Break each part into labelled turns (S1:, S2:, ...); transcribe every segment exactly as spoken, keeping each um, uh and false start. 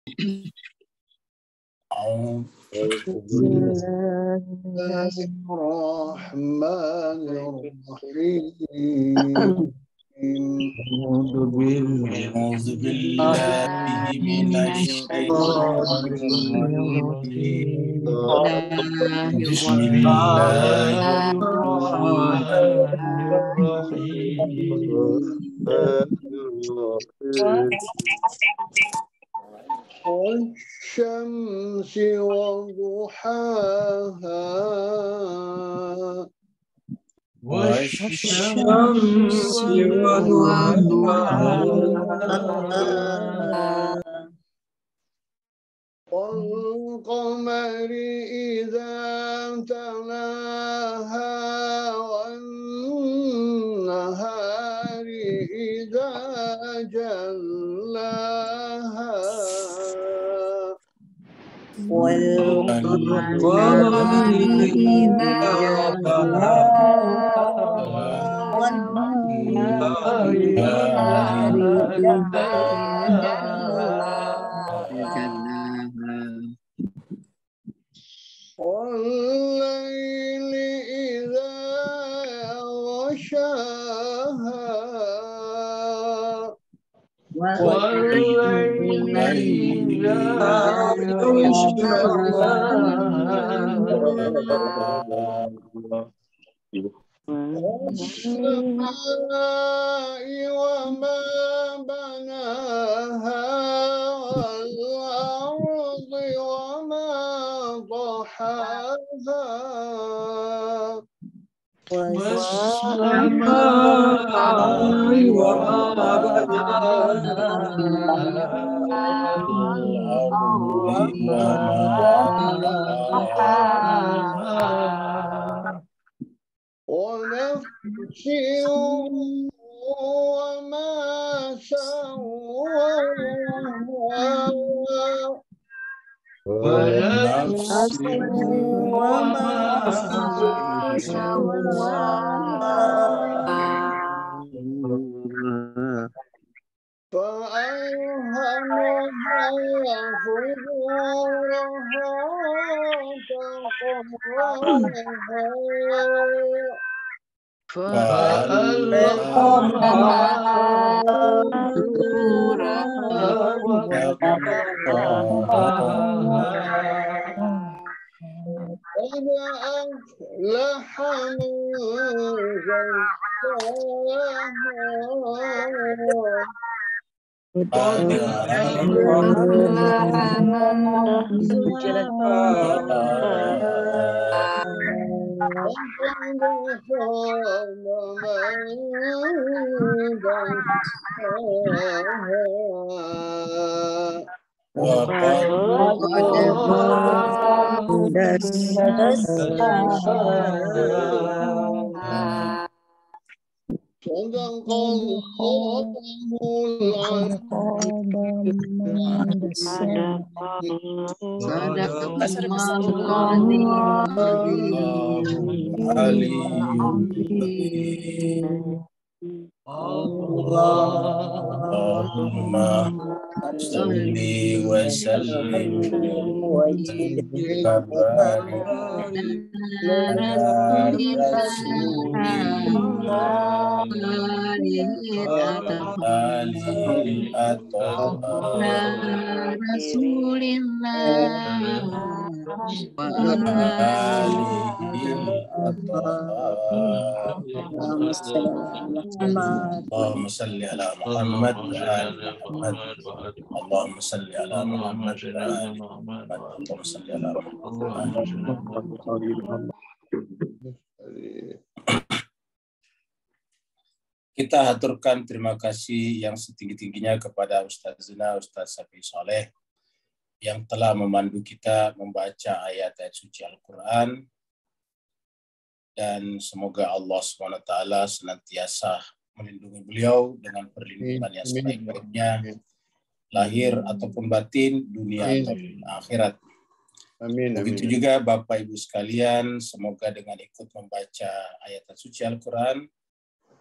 S1: Bismillahirrahmanirrahim. A'udzu billahi minasyaitonir rajim. Bismillahirrahmanirrahim. Wasy-syamsi wa-duhaha Wasy-syamsi wa-duhaha wal-qamari idza talaha wan-nahari idza jallaha wal-qamari idza talaha wan-nahari idza jallaha wal-laili idza yaghshaha wal-laili idza yaghshaha was-samaa'i wa ma banaha wal-ardi wa ma tahaha was-samaa'i wa ma banaha ونفس وما سواها ونفس وما سواها فألهمها فجورها وتقواها فألهمها فجورها وتقواها قد أفلح من زكاها قد أفلح من زكاها وقد خاب من دساها وقد خاب من دساها صدق الله العظيم. Allahumma salli wa sallim wa barik Allahumma salli ala Muhammad wa ali Muhammad. Allahumma salli ala Muhammad wa ali Muhammad. Allahumma salli ala Muhammad. Kita haturkan terima kasih yang setinggi-tingginya kepada Ustazina Ustaz Safi Saleh yang telah memandu kita membaca ayat-ayat suci Al-Quran, dan semoga Allah subhanahu wa taala senantiasa melindungi beliau dengan perlindungan yang sebaik-baiknya, lahir ataupun batin, dunia ataupun akhirat. Amin, amin. Begitu juga Bapak Ibu sekalian, semoga dengan ikut membaca ayat suci Al-Quran,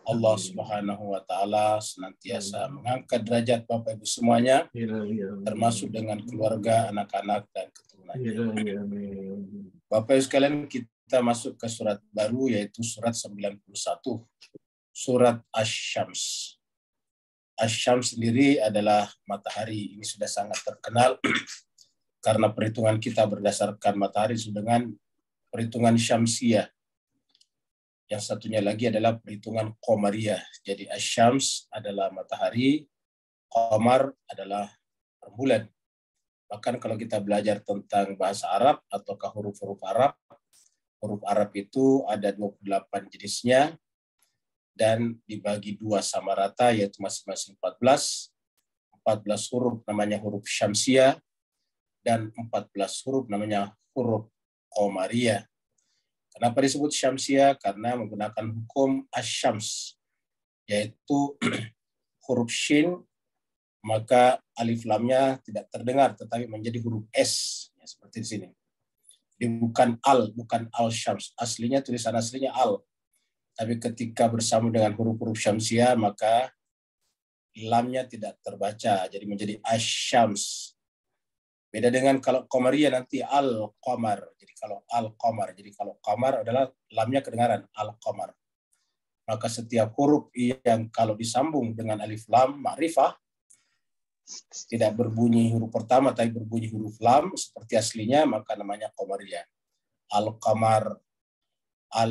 S1: Allah Subhanahu wa taala senantiasa mengangkat derajat Bapak Ibu semuanya, termasuk dengan keluarga, anak-anak dan keturunannya. Bapak Ibu sekalian, kita masuk ke surat baru, yaitu surat sembilan puluh satu, surat Asy-Syams. Asy-Syams sendiri adalah matahari. Ini sudah sangat terkenal karena perhitungan kita berdasarkan matahari dengan perhitungan Syamsiyah. Yang satunya lagi adalah perhitungan Qamariyah. Jadi Asy-Syams adalah matahari, Qamar adalah rembulan. Bahkan kalau kita belajar tentang bahasa Arab ataukah huruf-huruf Arab, huruf Arab itu ada dua puluh delapan jenisnya dan dibagi dua sama rata, yaitu masing-masing empat belas. empat belas huruf namanya huruf Syamsiyah dan empat belas huruf namanya huruf Qamariyah. Kenapa disebut Syamsiyah? Karena menggunakan hukum Asy-Syams, yaitu huruf Shin, maka alif lamnya tidak terdengar, tetapi menjadi huruf S, ya, seperti di sini. Jadi bukan al, bukan al-Syams. Aslinya, tulisan aslinya al. Tapi ketika bersama dengan huruf-huruf Syamsiyah, maka lamnya tidak terbaca, jadi menjadi Asy-Syams. Beda dengan kalau Qamariyah nanti al-Qamar. Jadi kalau al-Qamar, jadi kalau Qamar adalah lamnya kedengaran al-Qamar. Maka setiap huruf yang kalau disambung dengan alif lam ma'rifah tidak berbunyi huruf pertama tapi berbunyi huruf lam seperti aslinya, maka namanya Qamariyah. Al-Qamar, al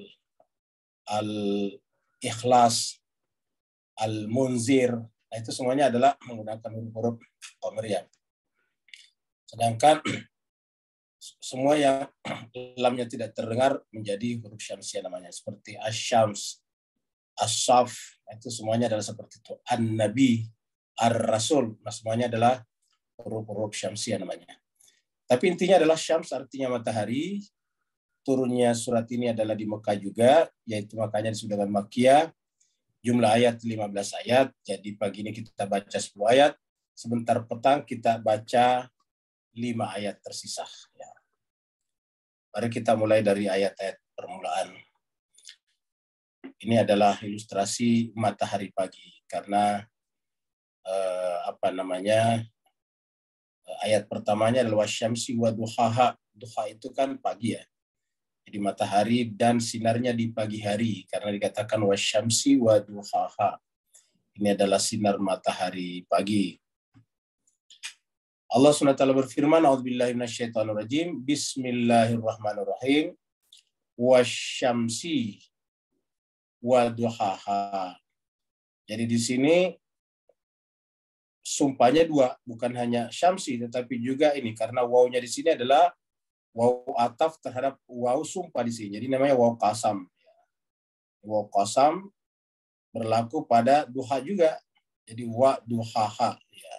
S1: al-Ikhlas, al-Munzir. Nah, itu semuanya adalah menggunakan huruf-huruf Qamariyah. Sedangkan semua yang lamnya tidak terdengar menjadi huruf Syamsiyah namanya. Seperti Asy-Syams, As-Saf, itu semuanya adalah seperti itu. An-Nabi, Ar-Rasul, nah semuanya adalah huruf-huruf Syamsiyah namanya. Tapi intinya adalah Syams artinya matahari. Turunnya surat ini adalah di Mekah juga, yaitu makanya disebut dengan Makkiyah. Jumlah ayat lima belas ayat, jadi pagi ini kita baca sepuluh ayat. Sebentar petang kita baca lima ayat tersisa. Ya. Mari kita mulai dari ayat-ayat permulaan. Ini adalah ilustrasi matahari pagi karena eh, apa namanya ayat pertamanya adalah wasyamsi wa duhaha. Duha itu kan pagi ya. Jadi matahari dan sinarnya di pagi hari karena dikatakan wasyamsi wa duhaha. Ini adalah sinar matahari pagi. Allah subhanahu wa taala berfirman, a'udzubillahi minasyaitonirrajim, bismillahirrahmanirrahim, wasyamsi wa duhaha. Jadi di sini sumpahnya dua, bukan hanya syamsi tetapi juga ini karena wawunya di sini adalah waw ataf terhadap waw sumpah di sini. Jadi namanya waw qasam. Waw qasam berlaku pada duha juga. Jadi wa duhaha ya.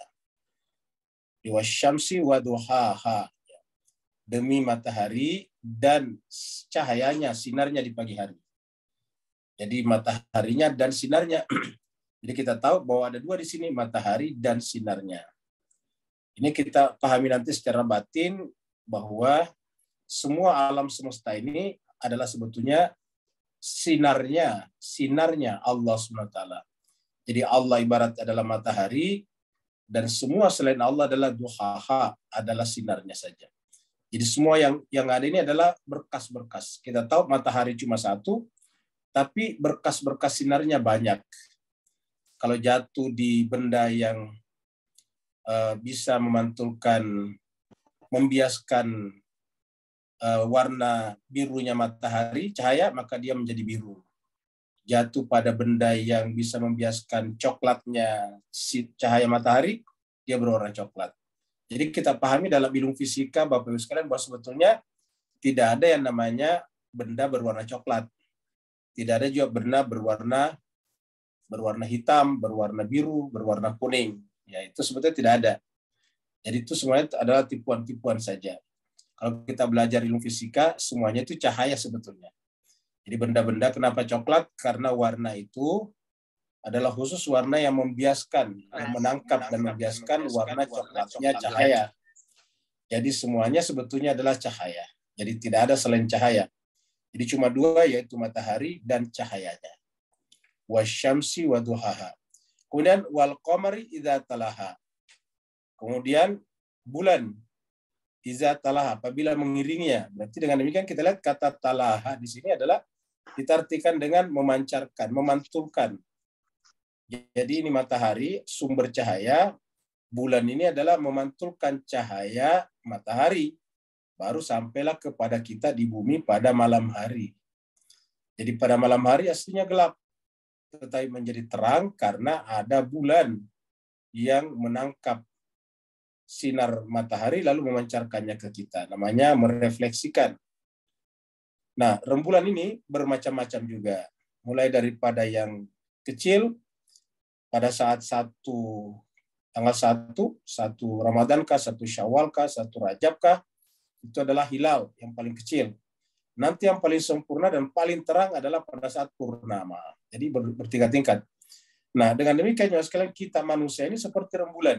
S1: Wasyamsi wa duhaha, demi matahari dan cahayanya, sinarnya di pagi hari. Jadi mataharinya dan sinarnya. Jadi kita tahu bahwa ada dua di sini, matahari dan sinarnya. Ini kita pahami nanti secara batin bahwa semua alam semesta ini adalah sebetulnya sinarnya, sinarnya Allah subhanahu wa taala. Jadi Allah ibarat adalah matahari, dan semua selain Allah adalah duhaha, adalah sinarnya saja. Jadi semua yang yang ada ini adalah berkas-berkas. Kita tahu matahari cuma satu, tapi berkas-berkas sinarnya banyak. Kalau jatuh di benda yang uh, bisa memantulkan, membiaskan uh, warna birunya matahari, cahaya, maka dia menjadi biru. Jatuh pada benda yang bisa membiaskan coklatnya si cahaya matahari, dia berwarna coklat. Jadi kita pahami dalam ilmu fisika, Bapak Ibu sekalian, bahwa sebetulnya tidak ada yang namanya benda berwarna coklat. Tidak ada juga benda berwarna berwarna hitam, berwarna biru, berwarna kuning. Ya, itu sebetulnya tidak ada. Jadi itu semuanya adalah tipuan-tipuan saja. Kalau kita belajar ilmu fisika, semuanya itu cahaya sebetulnya. Jadi benda-benda kenapa coklat? Karena warna itu adalah khusus warna yang membiaskan, yang menangkap dan membiaskan warna coklatnya cahaya. Jadi semuanya sebetulnya adalah cahaya. Jadi tidak ada selain cahaya. Jadi cuma dua, yaitu matahari dan cahayanya. wasyamsi wa duhaha. Kemudian wal qamari idza talaha. Kemudian bulan idza talaha, apabila mengiringinya. Berarti dengan demikian kita lihat kata talaha di sini adalah kita artikan dengan memancarkan, memantulkan. Jadi ini matahari, sumber cahaya, bulan ini adalah memantulkan cahaya matahari. Baru sampailah kepada kita di bumi pada malam hari. Jadi pada malam hari aslinya gelap, tetapi menjadi terang karena ada bulan yang menangkap sinar matahari lalu memancarkannya ke kita. Namanya merefleksikan. Nah, rembulan ini bermacam-macam juga. Mulai daripada yang kecil, pada saat satu tanggal satu, satu Ramadan kah, satu Syawal kah, satu Rajab kah, itu adalah hilal yang paling kecil. Nanti yang paling sempurna dan paling terang adalah pada saat purnama. Jadi ber, bertingkat tingkat. Nah, dengan demikian sekalian kita manusia ini seperti rembulan.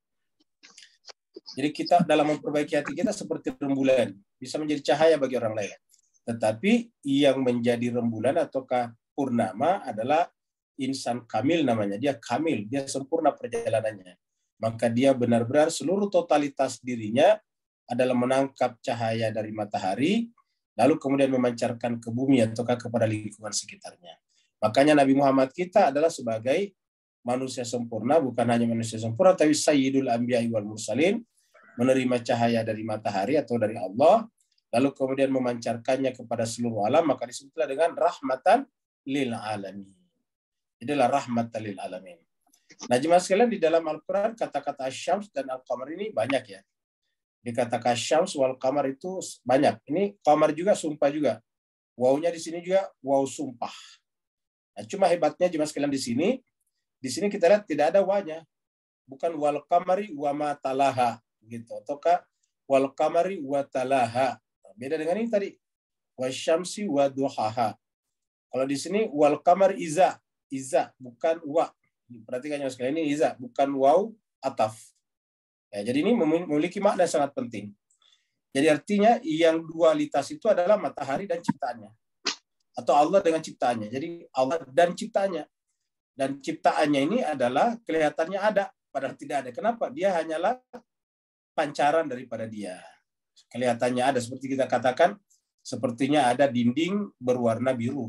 S1: Jadi kita dalam memperbaiki hati kita seperti rembulan, bisa menjadi cahaya bagi orang lain. Tetapi yang menjadi rembulan ataukah purnama adalah insan kamil namanya. Dia kamil, dia sempurna perjalanannya. Maka dia benar-benar seluruh totalitas dirinya adalah menangkap cahaya dari matahari, lalu kemudian memancarkan ke bumi ataukah kepada lingkungan sekitarnya. Makanya Nabi Muhammad kita adalah sebagai manusia sempurna, bukan hanya manusia sempurna, tapi Sayyidul Anbiya'i wal Mursalin, menerima cahaya dari matahari atau dari Allah, lalu kemudian memancarkannya kepada seluruh alam, maka disebutlah dengan rahmatan lil alamin. Inilah rahmatan lil alamin. Nah, jemaah sekalian, di dalam Al-Quran kata-kata Syams dan Al-Qamar ini banyak ya. Dikatakan Syams wal Qamar itu banyak. Ini Qamar juga sumpah juga. Wawunya di sini juga waw sumpah. Nah, cuma hebatnya jemaah sekalian di sini, di sini kita lihat tidak ada wanya. Bukan wal qamari wa ma talaha gitu. Ataukah wal qamari wa talaha. Beda dengan ini tadi. Wasyamsi wa duhaha. Kalau di sini wal qamar iza, iza bukan wa. Perhatikan jemaah sekalian, ini iza bukan waw ataf. Ya, jadi ini memiliki makna sangat penting. Jadi artinya yang dualitas itu adalah matahari dan ciptaannya. Atau Allah dengan ciptaannya. Jadi Allah dan ciptaannya. Dan ciptaannya ini adalah kelihatannya ada, padahal tidak ada. Kenapa? Dia hanyalah pancaran daripada dia. Kelihatannya ada, seperti kita katakan, sepertinya ada dinding berwarna biru.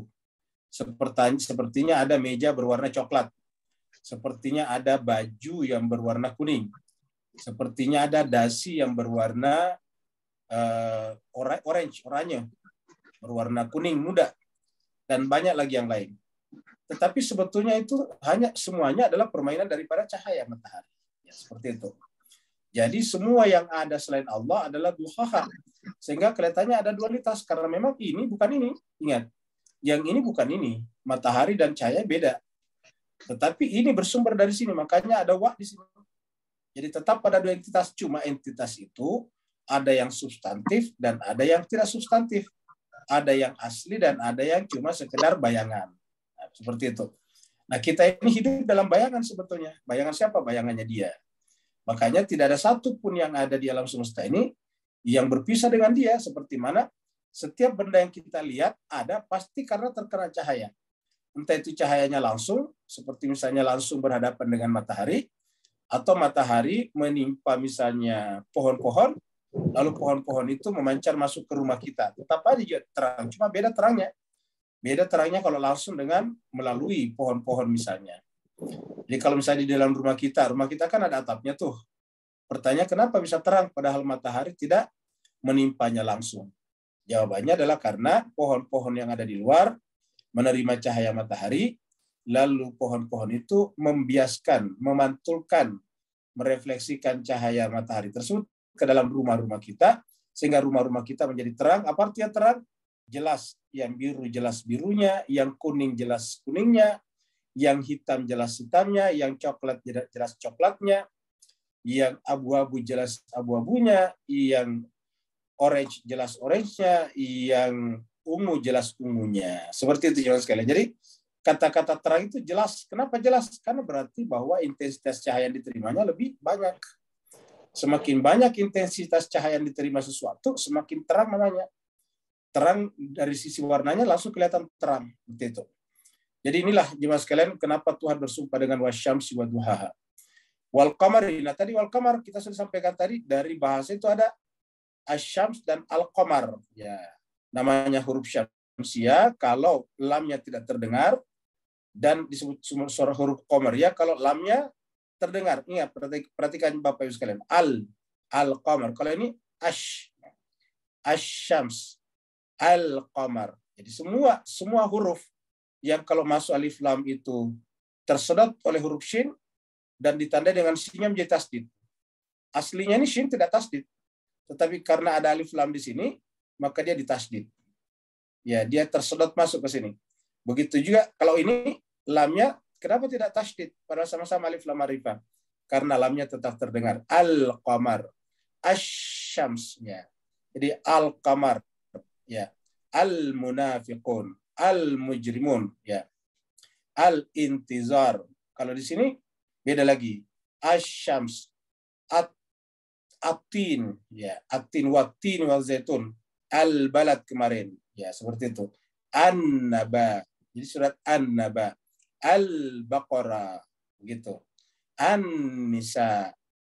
S1: Sepertinya ada meja berwarna coklat. Sepertinya ada baju yang berwarna kuning. Sepertinya ada dasi yang berwarna uh, orange, oranye, berwarna kuning muda, dan banyak lagi yang lain. Tetapi sebetulnya itu hanya semuanya adalah permainan daripada cahaya matahari. Ya, seperti itu. Jadi semua yang ada selain Allah adalah duhaha. Sehingga kelihatannya ada dualitas. Karena memang ini bukan ini. Ingat, yang ini bukan ini. Matahari dan cahaya beda. Tetapi ini bersumber dari sini. Makanya ada wa di sini. Jadi tetap pada dua entitas. Cuma entitas itu ada yang substantif dan ada yang tidak substantif. Ada yang asli dan ada yang cuma sekedar bayangan. Nah, seperti itu. Nah, kita ini hidup dalam bayangan sebetulnya. Bayangan siapa? Bayangannya dia. Makanya tidak ada satupun yang ada di alam semesta ini yang berpisah dengan dia. Seperti mana setiap benda yang kita lihat ada pasti karena terkena cahaya. Entah itu cahayanya langsung, seperti misalnya langsung berhadapan dengan matahari, atau matahari menimpa misalnya pohon-pohon, lalu pohon-pohon itu memancar masuk ke rumah kita. Tetap aja terang, cuma beda terangnya. Beda terangnya kalau langsung dengan melalui pohon-pohon misalnya. Jadi kalau misalnya di dalam rumah kita, rumah kita kan ada atapnya tuh. Pertanyaan kenapa bisa terang padahal matahari tidak menimpanya langsung? Jawabannya adalah karena pohon-pohon yang ada di luar menerima cahaya matahari, lalu pohon-pohon itu membiaskan, memantulkan, merefleksikan cahaya matahari tersebut ke dalam rumah-rumah kita, sehingga rumah-rumah kita menjadi terang. Apa artinya terang? Jelas. Yang biru jelas birunya, yang kuning jelas kuningnya, yang hitam jelas hitamnya, yang coklat jelas coklatnya, yang abu-abu jelas abu-abunya, yang orange jelas orange-nya, yang ungu jelas ungunya. Seperti itu jelas sekali. Jadi kata-kata terang itu jelas. Kenapa jelas? Karena berarti bahwa intensitas cahaya yang diterimanya lebih banyak. Semakin banyak intensitas cahaya yang diterima sesuatu, semakin terang namanya. Terang dari sisi warnanya langsung kelihatan terang. Seperti itu. Jadi inilah jemaah sekalian kenapa Tuhan bersumpah dengan wasyamsi wa duhaha. Wal qamari. Nah tadi wal qamar kita sudah sampaikan tadi dari bahasa itu ada asyams dan al qamar. Ya, namanya huruf syamsia kalau lamnya tidak terdengar dan disebut suara huruf qamar ya kalau lamnya terdengar. Ingat perhatikan Bapak Ibu sekalian. Al al qamar. Kalau ini ash asyams al qamar. Jadi semua semua huruf yang kalau masuk alif lam itu tersedot oleh huruf shin dan ditandai dengan sinnya menjadi tasdid. Aslinya ini shin tidak tasdid, tetapi karena ada alif lam di sini, maka dia ditasdid. Ya, dia tersedot masuk ke sini. Begitu juga kalau ini lamnya kenapa tidak tasdid? Padahal sama-sama alif lam ma'rifah. Karena lamnya tetap terdengar. Al-qamar, asy-syams ya. Jadi al-qamar ya. Al-munafiqun, al-mujrimun ya. Al-intizar. Kalau di sini beda lagi. Asy-syams, at atin ya, atin watin wal zaitun, al-balad kemarin ya, seperti itu. An-naba. Jadi surat An-naba. Al-baqarah gitu. An-nisa,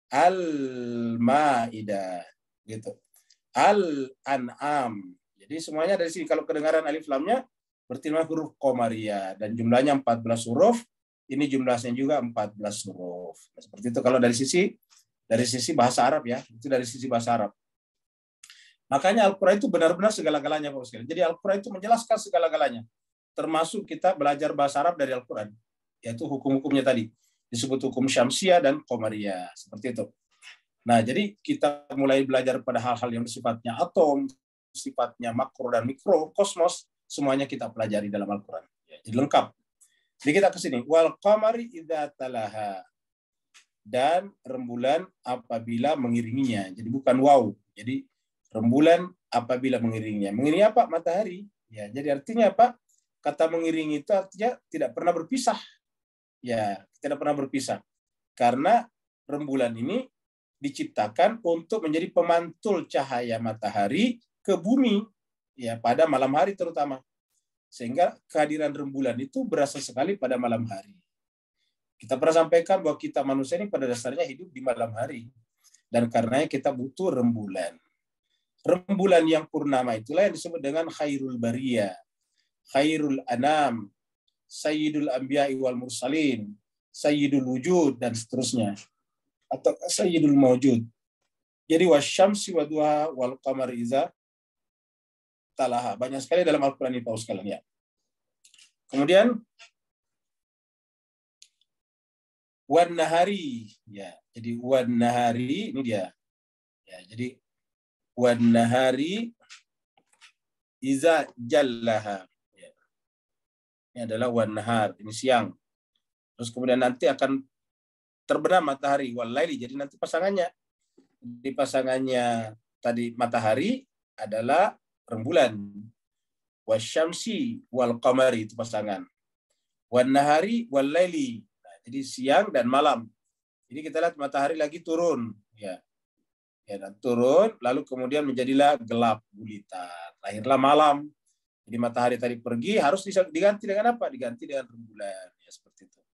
S1: al-maidah gitu. Al-an'am. Jadi semuanya dari sini kalau kedengaran alif lamnya berarti huruf qamariyah dan jumlahnya empat belas huruf. Ini jumlahnya juga empat belas huruf. Nah, seperti itu kalau dari sisi dari sisi bahasa Arab ya. Itu dari sisi bahasa Arab. Makanya Al-Qur'an itu benar-benar segala-galanya Bapak sekalian. Jadi Al-Qur'an itu menjelaskan segala-galanya. Termasuk kita belajar bahasa Arab dari Al-Qur'an. Yaitu hukum-hukumnya tadi. Disebut hukum syamsiah dan qamariyah. Seperti itu. Nah, jadi kita mulai belajar pada hal-hal yang sifatnya atom, sifatnya makro dan mikro, kosmos, semuanya kita pelajari dalam Al-Qur'an. Ya, jadi lengkap. Jadi kita ke sini. Wal qamari idza talaha. Dan rembulan apabila mengiringinya. Jadi bukan wow. Jadi rembulan apabila mengiringinya. Mengiringi apa? Matahari. Ya, jadi artinya apa? Kata mengiringi itu artinya tidak pernah berpisah. Ya, tidak pernah berpisah. Karena rembulan ini diciptakan untuk menjadi pemantul cahaya matahari ke bumi. Ya, pada malam hari terutama. Sehingga kehadiran rembulan itu berasa sekali pada malam hari. Kita pernah sampaikan bahwa kita manusia ini pada dasarnya hidup di malam hari. Dan karenanya kita butuh rembulan. Rembulan yang purnama itulah yang disebut dengan khairul bariyah, khairul anam, sayyidul anbiya'i wal mursalin, sayyidul wujud, dan seterusnya. Atau sayyidul mawjud. Jadi wasyamsi wa duha wal qamar iza talaha. Banyak sekali dalam Al-Quran ini Pak sekalian ya. Kemudian wan nahari ya. Jadi wan nahari ini dia. Ya, jadi wan nahari iza jallaha. Ya. Ini adalah wan nahar, ini siang. Terus kemudian nanti akan terbenam matahari wal laili. Jadi nanti pasangannya di pasangannya tadi matahari adalah rembulan. Wasyamsi wal qamari itu pasangan. Wan nahari wal laili. Nah, jadi siang dan malam. Jadi kita lihat matahari lagi turun, ya. Ya, dan turun lalu kemudian menjadilah gelap gulita. Lahirlah malam. Jadi matahari tadi pergi harus diganti dengan apa? Diganti dengan rembulan, ya seperti itu.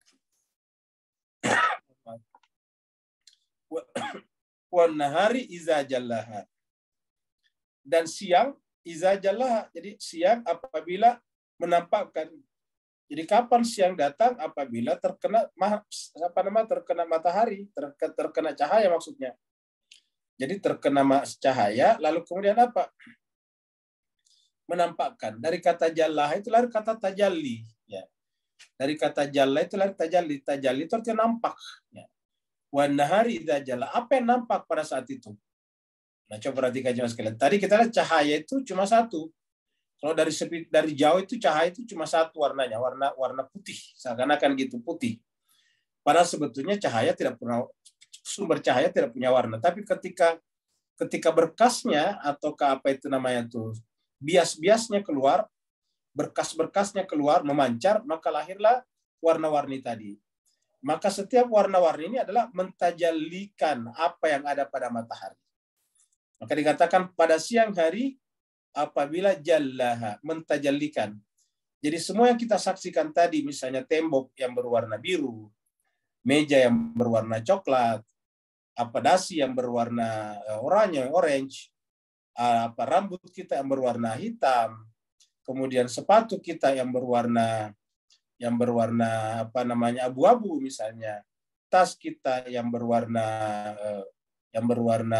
S1: Wan nahari iza jallaha. Dan siang iza jallaha. Jadi siang apabila menampakkan. Jadi kapan siang datang? Apabila terkena apa nama terkena matahari, terkena, terkena cahaya maksudnya. Jadi terkena cahaya lalu kemudian apa? Menampakkan. Dari kata jallah itu lahir kata tajalli, ya. Dari kata jalla itu lahir tajalli. Tajalli itu artinya nampak, ya. Wan nahari idza jalla. Apa yang nampak pada saat itu? Nah, coba perhatikan jemaah sekalian. Tadi kita lihat cahaya itu cuma satu. Kalau dari dari jauh itu cahaya itu cuma satu warnanya, warna warna putih, seakan-akan gitu putih. Padahal sebetulnya cahaya tidak pernah sumber cahaya tidak punya warna. Tapi ketika ketika berkasnya atau ke apa itu namanya tuh bias-biasnya keluar, berkas-berkasnya keluar memancar, maka lahirlah warna-warni tadi. Maka setiap warna-warni ini adalah mentajallikan apa yang ada pada matahari. Maka dikatakan pada siang hari apabila jallaha, mentajallikan. Jadi semua yang kita saksikan tadi, misalnya tembok yang berwarna biru, meja yang berwarna coklat, apa dasi yang berwarna oranye, orange, apa rambut kita yang berwarna hitam, kemudian sepatu kita yang berwarna yang berwarna apa namanya abu-abu misalnya, tas kita yang berwarna yang berwarna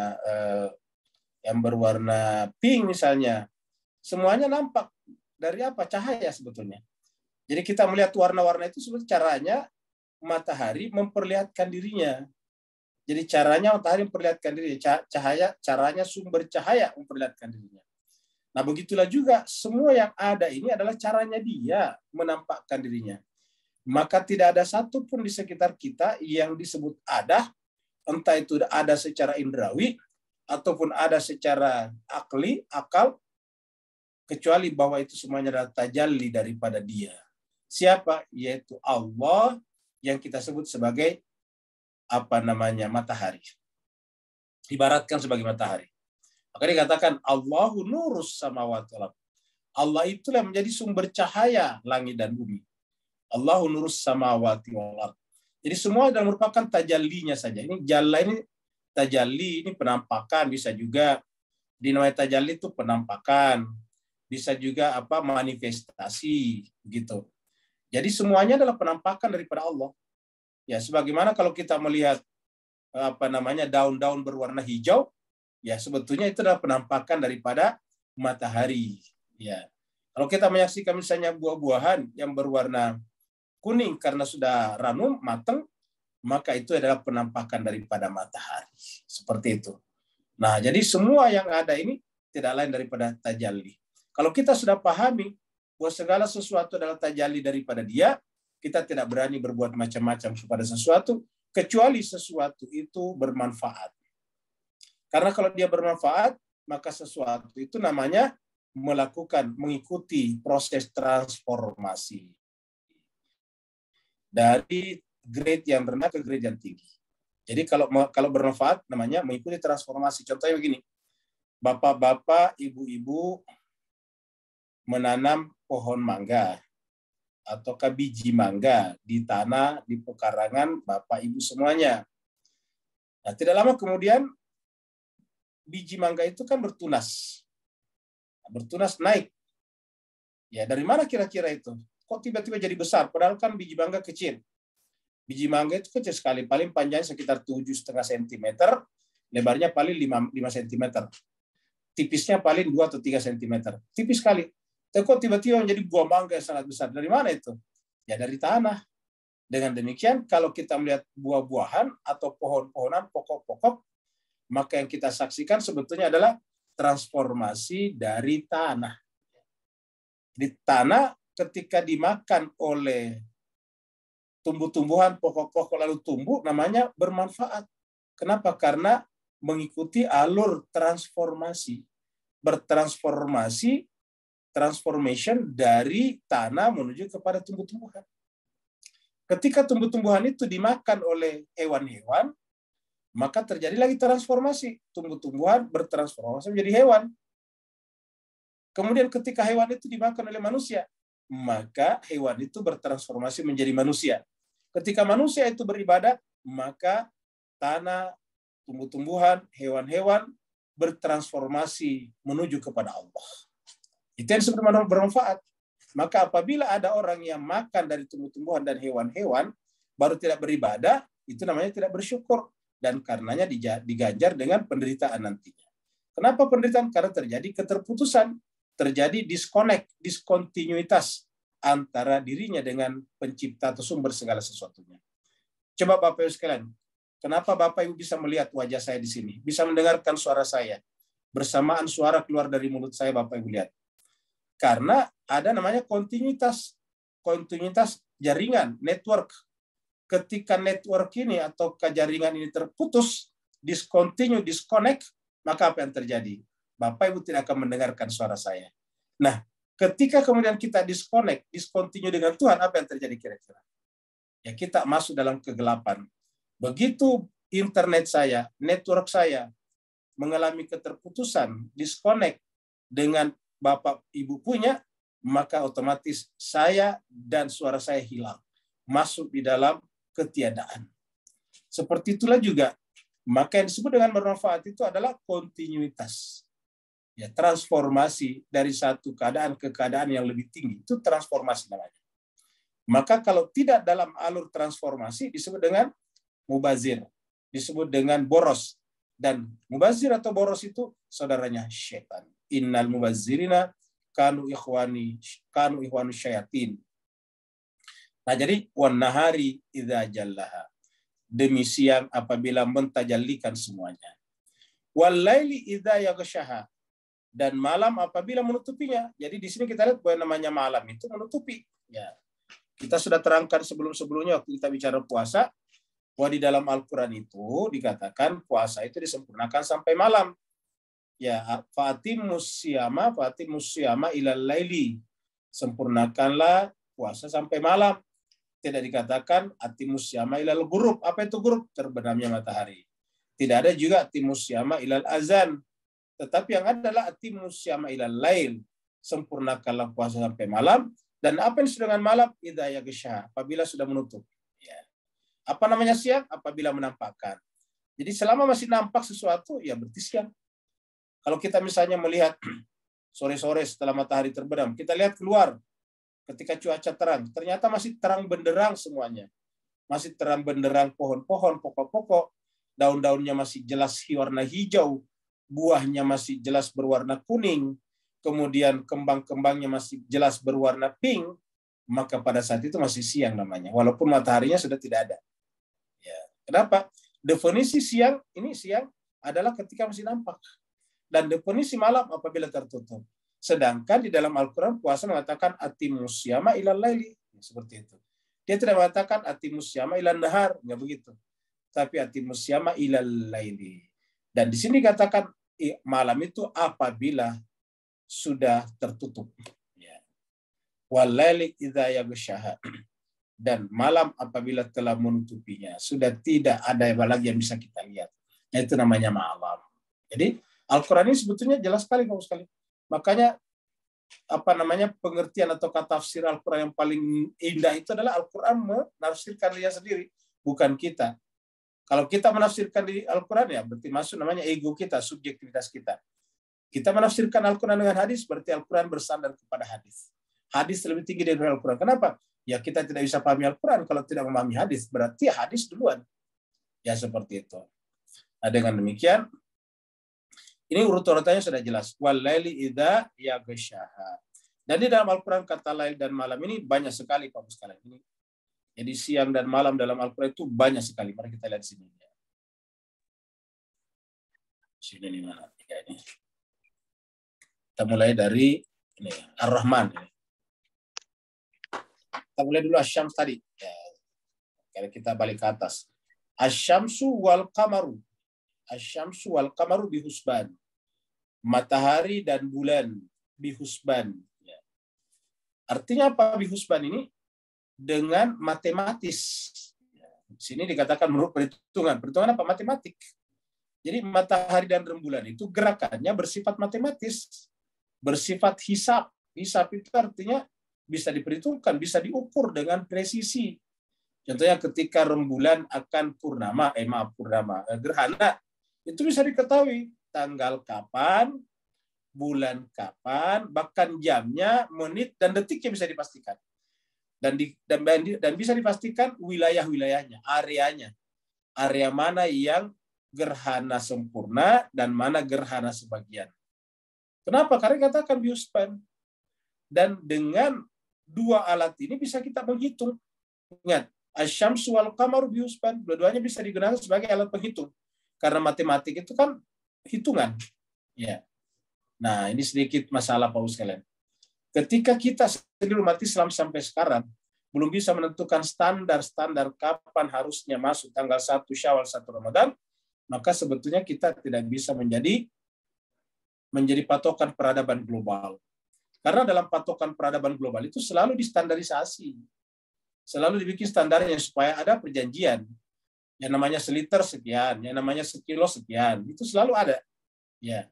S1: yang berwarna pink misalnya, semuanya nampak dari apa? Cahaya sebetulnya. Jadi kita melihat warna-warna itu sebetulnya caranya matahari memperlihatkan dirinya. Jadi caranya matahari memperlihatkan dirinya, cahaya caranya sumber cahaya memperlihatkan dirinya. Nah, begitulah juga semua yang ada ini adalah caranya dia menampakkan dirinya. Maka tidak ada satupun di sekitar kita yang disebut ada, entah itu ada secara indrawi ataupun ada secara akli, akal, kecuali bahwa itu semuanya adalah tajalli daripada dia. Siapa? Yaitu Allah yang kita sebut sebagai apa namanya matahari. Ibaratkan sebagai matahari. Maka dikatakan Allahu nurus samawati wal ardh. Allah itulah menjadi sumber cahaya langit dan bumi. Allahu nurus samawati wal ardh. Jadi semua adalah merupakan tajallinya saja. Ini jalla ini tajalli, ini penampakan, bisa juga dinamai tajalli itu penampakan, bisa juga apa manifestasi gitu. Jadi semuanya adalah penampakan daripada Allah. Ya, sebagaimana kalau kita melihat apa namanya daun-daun berwarna hijau, ya sebetulnya itu adalah penampakan daripada matahari. Ya, kalau kita menyaksikan misalnya buah-buahan yang berwarna kuning karena sudah ranum, matang, maka itu adalah penampakan daripada matahari. Seperti itu. Nah, jadi semua yang ada ini tidak lain daripada tajalli. Kalau kita sudah pahami bahwa segala sesuatu adalah tajalli daripada dia, kita tidak berani berbuat macam-macam kepada sesuatu, kecuali sesuatu itu bermanfaat. Karena kalau dia bermanfaat, maka sesuatu itu namanya melakukan, mengikuti proses transformasi. Dari grade yang rendah ke grade yang tinggi. Jadi kalau kalau bermanfaat namanya mengikuti transformasi. Contohnya begini, bapak-bapak, ibu-ibu menanam pohon mangga atau biji mangga di tanah, di pekarangan bapak ibu semuanya. Nah, tidak lama kemudian biji mangga itu kan bertunas. Bertunas naik. Ya, dari mana kira-kira itu? Kok tiba-tiba jadi besar? Padahal kan biji mangga kecil. Biji mangga itu kecil sekali, paling panjangnya sekitar tujuh koma lima sentimeter, lebarnya paling lima sentimeter. Tipisnya paling dua atau tiga sentimeter. Tipis sekali. Tapi kok tiba-tiba menjadi buah mangga yang sangat besar? Dari mana itu? Ya dari tanah. Dengan demikian, kalau kita melihat buah-buahan atau pohon-pohonan, pokok-pokok, maka yang kita saksikan sebetulnya adalah transformasi dari tanah. Di tanah ketika dimakan oleh tumbuh-tumbuhan, pokok-pokok lalu tumbuh, namanya bermanfaat. Kenapa? Karena mengikuti alur transformasi. Bertransformasi, transformation dari tanah menuju kepada tumbuh-tumbuhan. Ketika tumbuh-tumbuhan itu dimakan oleh hewan-hewan, maka terjadi lagi transformasi. Tumbuh-tumbuhan bertransformasi menjadi hewan. Kemudian ketika hewan itu dimakan oleh manusia, maka hewan itu bertransformasi menjadi manusia. Ketika manusia itu beribadah, maka tanah, tumbuh-tumbuhan, hewan-hewan bertransformasi menuju kepada Allah. Itu yang sebenarnya bermanfaat. Maka apabila ada orang yang makan dari tumbuh-tumbuhan dan hewan-hewan, baru tidak beribadah, itu namanya tidak bersyukur. Dan karenanya diganjar dengan penderitaan nantinya. Kenapa penderitaan? Karena terjadi keterputusan, terjadi disconnect, diskontinuitas antara dirinya dengan pencipta atau sumber segala sesuatunya. Coba Bapak Ibu sekalian, kenapa Bapak Ibu bisa melihat wajah saya di sini? Bisa mendengarkan suara saya. Bersamaan suara keluar dari mulut saya, Bapak Ibu lihat. Karena ada namanya kontinuitas, kontinuitas jaringan, network. Ketika network ini atau jaringan ini terputus, discontinue, disconnect, maka apa yang terjadi? Bapak Ibu tidak akan mendengarkan suara saya. Nah, ketika kemudian kita disconnect, discontinue dengan Tuhan, apa yang terjadi kira-kira? Ya, kita masuk dalam kegelapan. Begitu internet saya, network saya mengalami keterputusan, disconnect dengan Bapak Ibu punya, maka otomatis saya dan suara saya hilang, masuk di dalam ketiadaan. Seperti itulah juga, maka yang disebut dengan bermanfaat itu adalah kontinuitas. Ya, transformasi dari satu keadaan ke keadaan yang lebih tinggi, itu transformasi namanya. Maka kalau tidak dalam alur transformasi disebut dengan mubazir, disebut dengan boros. Dan mubazir atau boros itu saudaranya syaitan. Innal mubazirina kanu ikhwani kanu ikhwanu syayatin. Nah, jadi wan nahari idza jallaha, demi siang apabila mentajallikan semuanya. Wal laili idza yaghshaha, dan malam apabila menutupinya. Jadi di sini kita lihat bahwa namanya malam itu menutupi. Ya. Kita sudah terangkan sebelum-sebelumnya waktu kita bicara puasa, bahwa di dalam Al-Qur'an itu dikatakan puasa itu disempurnakan sampai malam. Ya, fatimus siyama fatimus siyama ilal laili. Sempurnakanlah puasa sampai malam. Tidak dikatakan atimus siyama ilal ghurub. Apa itu ghurub? Terbenamnya matahari. Tidak ada juga atimus siyama ilal azan. Tetapi yang adalah atimus siyama ilal lail. Sempurnakanlah puasa sampai malam. Dan apa yang disebut dengan malam? Idza yaghsha, apabila sudah menutup. Ya. Apa namanya siang? Apabila menampakkan. Jadi selama masih nampak sesuatu, ya berarti siang. Kalau kita misalnya melihat sore-sore setelah matahari terbenam, kita lihat keluar ketika cuaca terang, ternyata masih terang benderang semuanya. Masih terang benderang pohon-pohon, pokok-pokok, daun-daunnya masih jelas warna hijau, buahnya masih jelas berwarna kuning, kemudian kembang-kembangnya masih jelas berwarna pink, maka pada saat itu masih siang namanya, walaupun mataharinya sudah tidak ada. Ya. Kenapa? Definisi siang, ini siang adalah ketika masih nampak. Dan definisi malam apabila tertutup. Sedangkan di dalam Al-Quran puasa mengatakan atimus syama ilal laili, seperti itu. Dia tidak mengatakan atimus syama ilal nahar, enggak begitu. Tapi atimus syama ilal laili. Dan di sini katakan malam itu apabila sudah tertutup. Ya. Wal laili idza yaghshaha. Dan malam apabila telah menutupinya, sudah tidak ada lagi yang bisa kita lihat. Itu namanya malam. Jadi Al-Quran ini sebetulnya jelas sekali, Bapak sekali. Makanya apa namanya pengertian atau kata tafsir Al-Quran yang paling indah itu adalah Al-Quran menafsirkan dia sendiri, bukan kita. Kalau kita menafsirkan di Al-Quran, ya berarti masuk namanya ego kita, subjektivitas kita. Kita menafsirkan Al-Quran dengan hadis, berarti Al-Quran bersandar kepada hadis. Hadis lebih tinggi dari Al-Quran. Kenapa? Ya kita tidak bisa pahami Al-Quran kalau tidak memahami hadis. Berarti hadis duluan. Ya seperti itu. Nah dengan demikian, ini urut-urutannya sudah jelas. Wal-laili idza yaghshaha. Dan di dalam Al-Quran kata lail dan malam ini banyak sekali, Pak sekalian. Ini. Jadi siang dan malam dalam Al-Quran itu banyak sekali. Mari kita lihat sini. Sini nih mana? Ya, ini. Kita mulai dari ini Ar-Rahman. Ini. Kita mulai dulu Asy-Syams tadi. Ya. Kalau kita balik ke atas. Asy-Syamsu wal qamaru. Asy-Syamsu wal qamaru bihusban. Matahari dan bulan bihusban. Ya. Artinya apa bihusban ini? Dengan matematis. Ya. Di sini dikatakan menurut perhitungan. Perhitungan apa? Matematik. Jadi matahari dan rembulan itu gerakannya bersifat matematis. Bersifat hisab. Hisab itu artinya bisa diperhitungkan, bisa diukur dengan presisi. Contohnya ketika rembulan akan purnama, eh maaf purnama, gerhana, itu bisa diketahui tanggal kapan, bulan kapan, bahkan jamnya, menit, dan detiknya bisa dipastikan. Dan, di, dan, dan bisa dipastikan wilayah-wilayahnya, areanya. Area mana yang gerhana sempurna dan mana gerhana sebagian. Kenapa? Karena katakan bihusban. Dan dengan dua alat ini bisa kita menghitung. Ingat, asy-syamsu wal qamaru bihusban. Dua-duanya bisa digunakan sebagai alat penghitung. Karena matematik itu kan hitungan. Ya. Nah, ini sedikit masalah Pak sekalian. Ketika kita sendiri umat Islam sampai sekarang belum bisa menentukan standar-standar kapan harusnya masuk tanggal satu Syawal, satu Ramadan, maka sebetulnya kita tidak bisa menjadi menjadi patokan peradaban global. Karena dalam patokan peradaban global itu selalu distandarisasi. Selalu dibikin standarnya supaya ada perjanjian. Yang namanya seliter sekian, yang namanya sekilo sekian, itu selalu ada. Ya.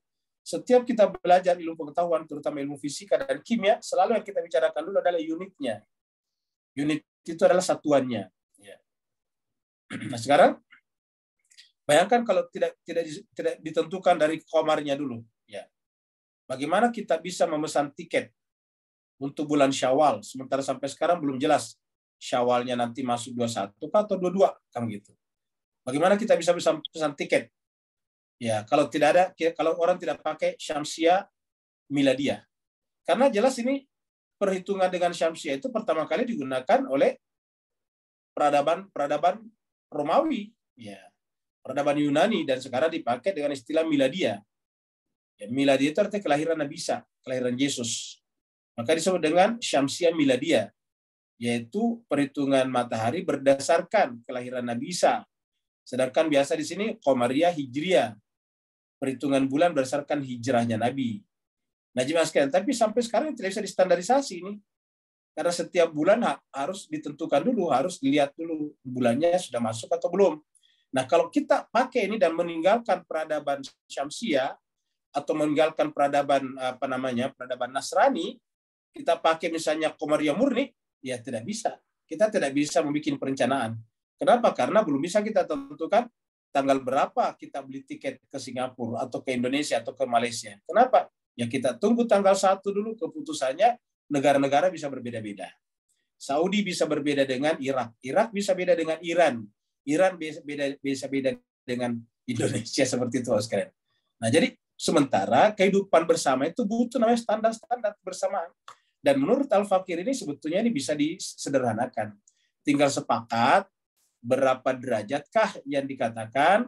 S1: Setiap kita belajar ilmu pengetahuan, terutama ilmu fisika dan kimia, selalu yang kita bicarakan dulu adalah unitnya. Unit itu adalah satuannya. Ya. Nah sekarang, bayangkan kalau tidak tidak tidak ditentukan dari komarnya dulu. Ya. Bagaimana kita bisa memesan tiket untuk bulan Syawal, sementara sampai sekarang belum jelas Syawalnya nanti masuk dua puluh satu atau dua puluh dua, kan gitu. Bagaimana kita bisa pesan tiket? Ya, kalau tidak ada, kalau orang tidak pakai Syamsiah Miladiyah. Karena jelas ini perhitungan dengan Syamsiah itu pertama kali digunakan oleh peradaban-peradaban Romawi, ya, peradaban Yunani, dan sekarang dipakai dengan istilah Miladiyah. Ya, Miladiyah itu artinya kelahiran Nabi Isa, kelahiran Yesus. Maka disebut dengan Syamsiah Miladiyah, yaitu perhitungan matahari berdasarkan kelahiran Nabi Isa. Sedangkan biasa di sini Qamariyah Hijriyah, perhitungan bulan berdasarkan hijrahnya Nabi. Nah, jemaah sekalian, tapi sampai sekarang tidak bisa distandarisasi ini. Karena setiap bulan harus ditentukan dulu, harus dilihat dulu bulannya sudah masuk atau belum. Nah, kalau kita pakai ini dan meninggalkan peradaban Syamsiah atau meninggalkan peradaban apa namanya, peradaban Nasrani, kita pakai misalnya Qamariyah murni, ya tidak bisa. Kita tidak bisa membuat perencanaan. Kenapa? Karena belum bisa kita tentukan tanggal berapa kita beli tiket ke Singapura atau ke Indonesia atau ke Malaysia. Kenapa? Ya kita tunggu tanggal satu dulu keputusannya. Negara-negara bisa berbeda-beda. Saudi bisa berbeda dengan Irak. Irak bisa beda dengan Iran. Iran bisa beda, bisa beda dengan Indonesia, seperti itu sekalian. Nah, jadi sementara kehidupan bersama itu butuh namanya standar-standar bersamaan. Dan menurut Al-Fakir ini sebetulnya ini bisa disederhanakan. Tinggal sepakat berapa derajatkah yang dikatakan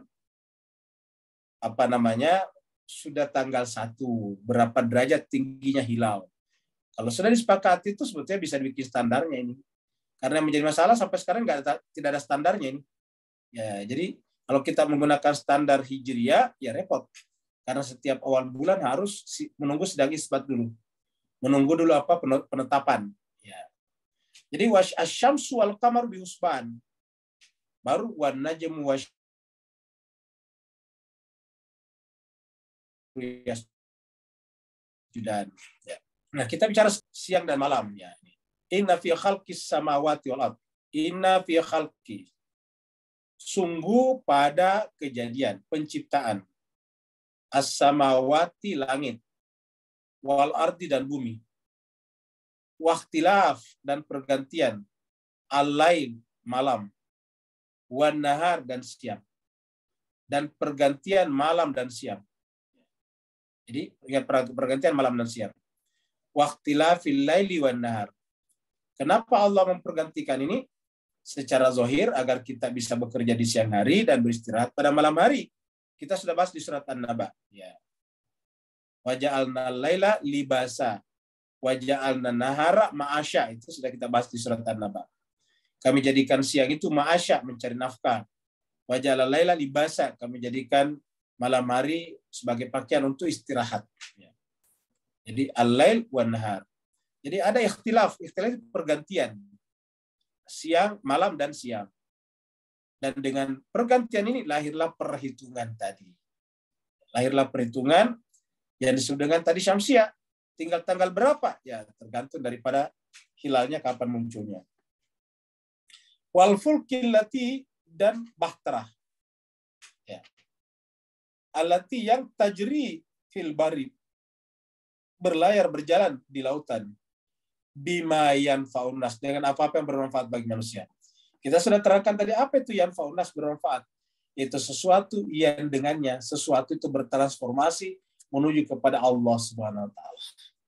S1: apa namanya sudah tanggal satu, berapa derajat tingginya hilal. Kalau sudah disepakati itu sebetulnya bisa dibikin standarnya ini. Karena yang menjadi masalah sampai sekarang nggak ada, tidak ada standarnya ini. Ya, jadi kalau kita menggunakan standar Hijriyah ya repot. Karena setiap awal bulan harus menunggu sedang isbat dulu. Menunggu dulu apa penetapan. Ya. Jadi wasyamsu wal qamaru bihusban. Baru wan najmu wash judan. Ya. Nah, kita bicara siang dan malam ya. Inna fi khalqis samawati wal ard. Inna fi khalqi. Sungguh pada kejadian penciptaan as-samawati langit wal ardi dan bumi. Waqtilaf dan pergantian al-lail malam wan nahar dan siang. Dan pergantian malam dan siang. Jadi ya pergantian malam dan siang. Waqtilafil laili wan nahar. Kenapa Allah mempergantikan ini? Secara zahir agar kita bisa bekerja di siang hari dan beristirahat pada malam hari. Kita sudah bahas di surat An-Naba. Ya. Wa ja'alna laila libasa. Wa ja'alna nahara ma'asya. Itu sudah kita bahas di surat An-Naba. Kami jadikan siang itu ma'asya, mencari nafkah. Wa ja'alna laila libasa. Kami jadikan malam hari sebagai pakaian untuk istirahat. Ya. Jadi al-lail wan nahar. Jadi ada ikhtilaf, ikhtilaf pergantian. Siang, malam dan siang. Dan dengan pergantian ini lahirlah perhitungan tadi. Lahirlah perhitungan yang disebut dengan tadi Syamsiah. Tinggal tanggal berapa? Ya, tergantung daripada hilalnya kapan munculnya. Wal fulkil lati dan bahtrah. Ya. Allati yang tajri fil bari. Berlayar, berjalan di lautan. Bima yanfa'un nas, dengan apa-apa yang bermanfaat bagi manusia. Kita sudah terangkan tadi apa itu yanfa'un nas, bermanfaat. Itu sesuatu yang dengannya, sesuatu itu bertransformasi menuju kepada Allah Subhanahu wa taala.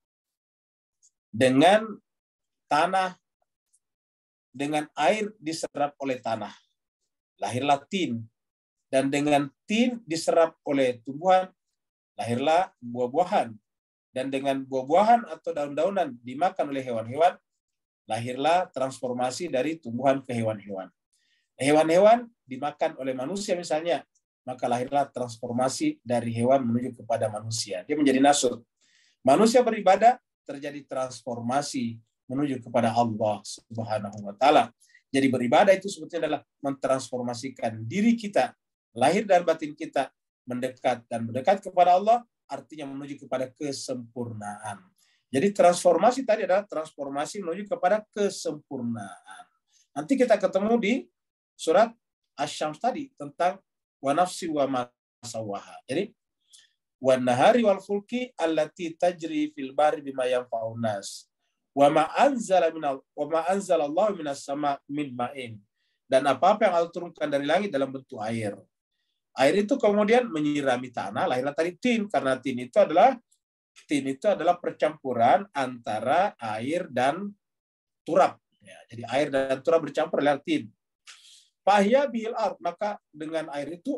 S1: Dengan tanah, dengan air diserap oleh tanah. Lahirlah tin. Dan dengan tin diserap oleh tumbuhan, lahirlah buah-buahan. Dan dengan buah-buahan atau daun-daunan dimakan oleh hewan-hewan, lahirlah transformasi dari tumbuhan ke hewan-hewan. Hewan-hewan dimakan oleh manusia misalnya, maka lahirlah transformasi dari hewan menuju kepada manusia. Dia menjadi nasur. Manusia beribadah, terjadi transformasi menuju kepada Allah Subhanahu wa taala. Jadi beribadah itu sebetulnya adalah mentransformasikan diri kita, lahir dan batin kita, mendekat dan mendekat kepada Allah, artinya menuju kepada kesempurnaan. Jadi transformasi tadi adalah transformasi menuju kepada kesempurnaan. Nanti kita ketemu di surat Asy-Syams tadi tentang wa nafsi wa ma sawaha. Jadi wan nahari wal fulki allati tajri fil bahri bima yanfa'un nas. Wa ma anzala minal wa ma anzalallahu minas sama min ma'in. Dan apa-apa yang Allah turunkan dari langit dalam bentuk air. Air itu kemudian menyirami tanah, lahirlah tadi tin, karena tin itu adalah tin itu adalah percampuran antara air dan turab. Ya, jadi air dan turab bercampur adalah tin. Fahya bihil ard, maka dengan air itu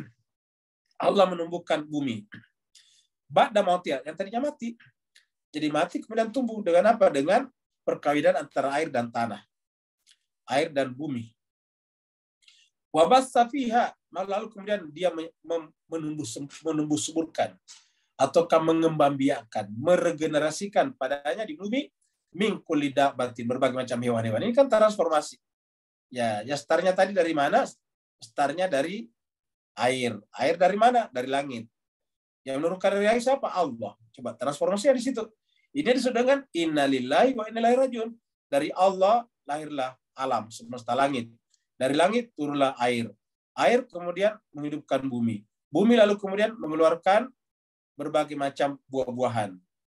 S1: Allah menumbuhkan bumi. Ba'da mautiha, yang tadinya mati. Jadi mati kemudian tumbuh dengan apa? Dengan perkawinan antara air dan tanah. Air dan bumi. Wabassa fiha, lalu kemudian dia menumbuh menumbuh suburkan ataukah mengembangbiakkan, meregenerasikan padanya di bumi min kulli dabbatin, berbagai macam hewan-hewan. Ini kan transformasi. Ya, ya startnya tadi dari mana? Startnya dari air. Air dari mana? Dari langit. Yang menurunkan dari air siapa? Allah. Coba transformasinya di situ. Ini disebut dengan innalillahi wa inna ilaihi rajiun. Dari Allah lahirlah alam semesta langit. Dari langit turunlah air. Air kemudian menghidupkan bumi. Bumi lalu kemudian mengeluarkan berbagai macam buah-buahan.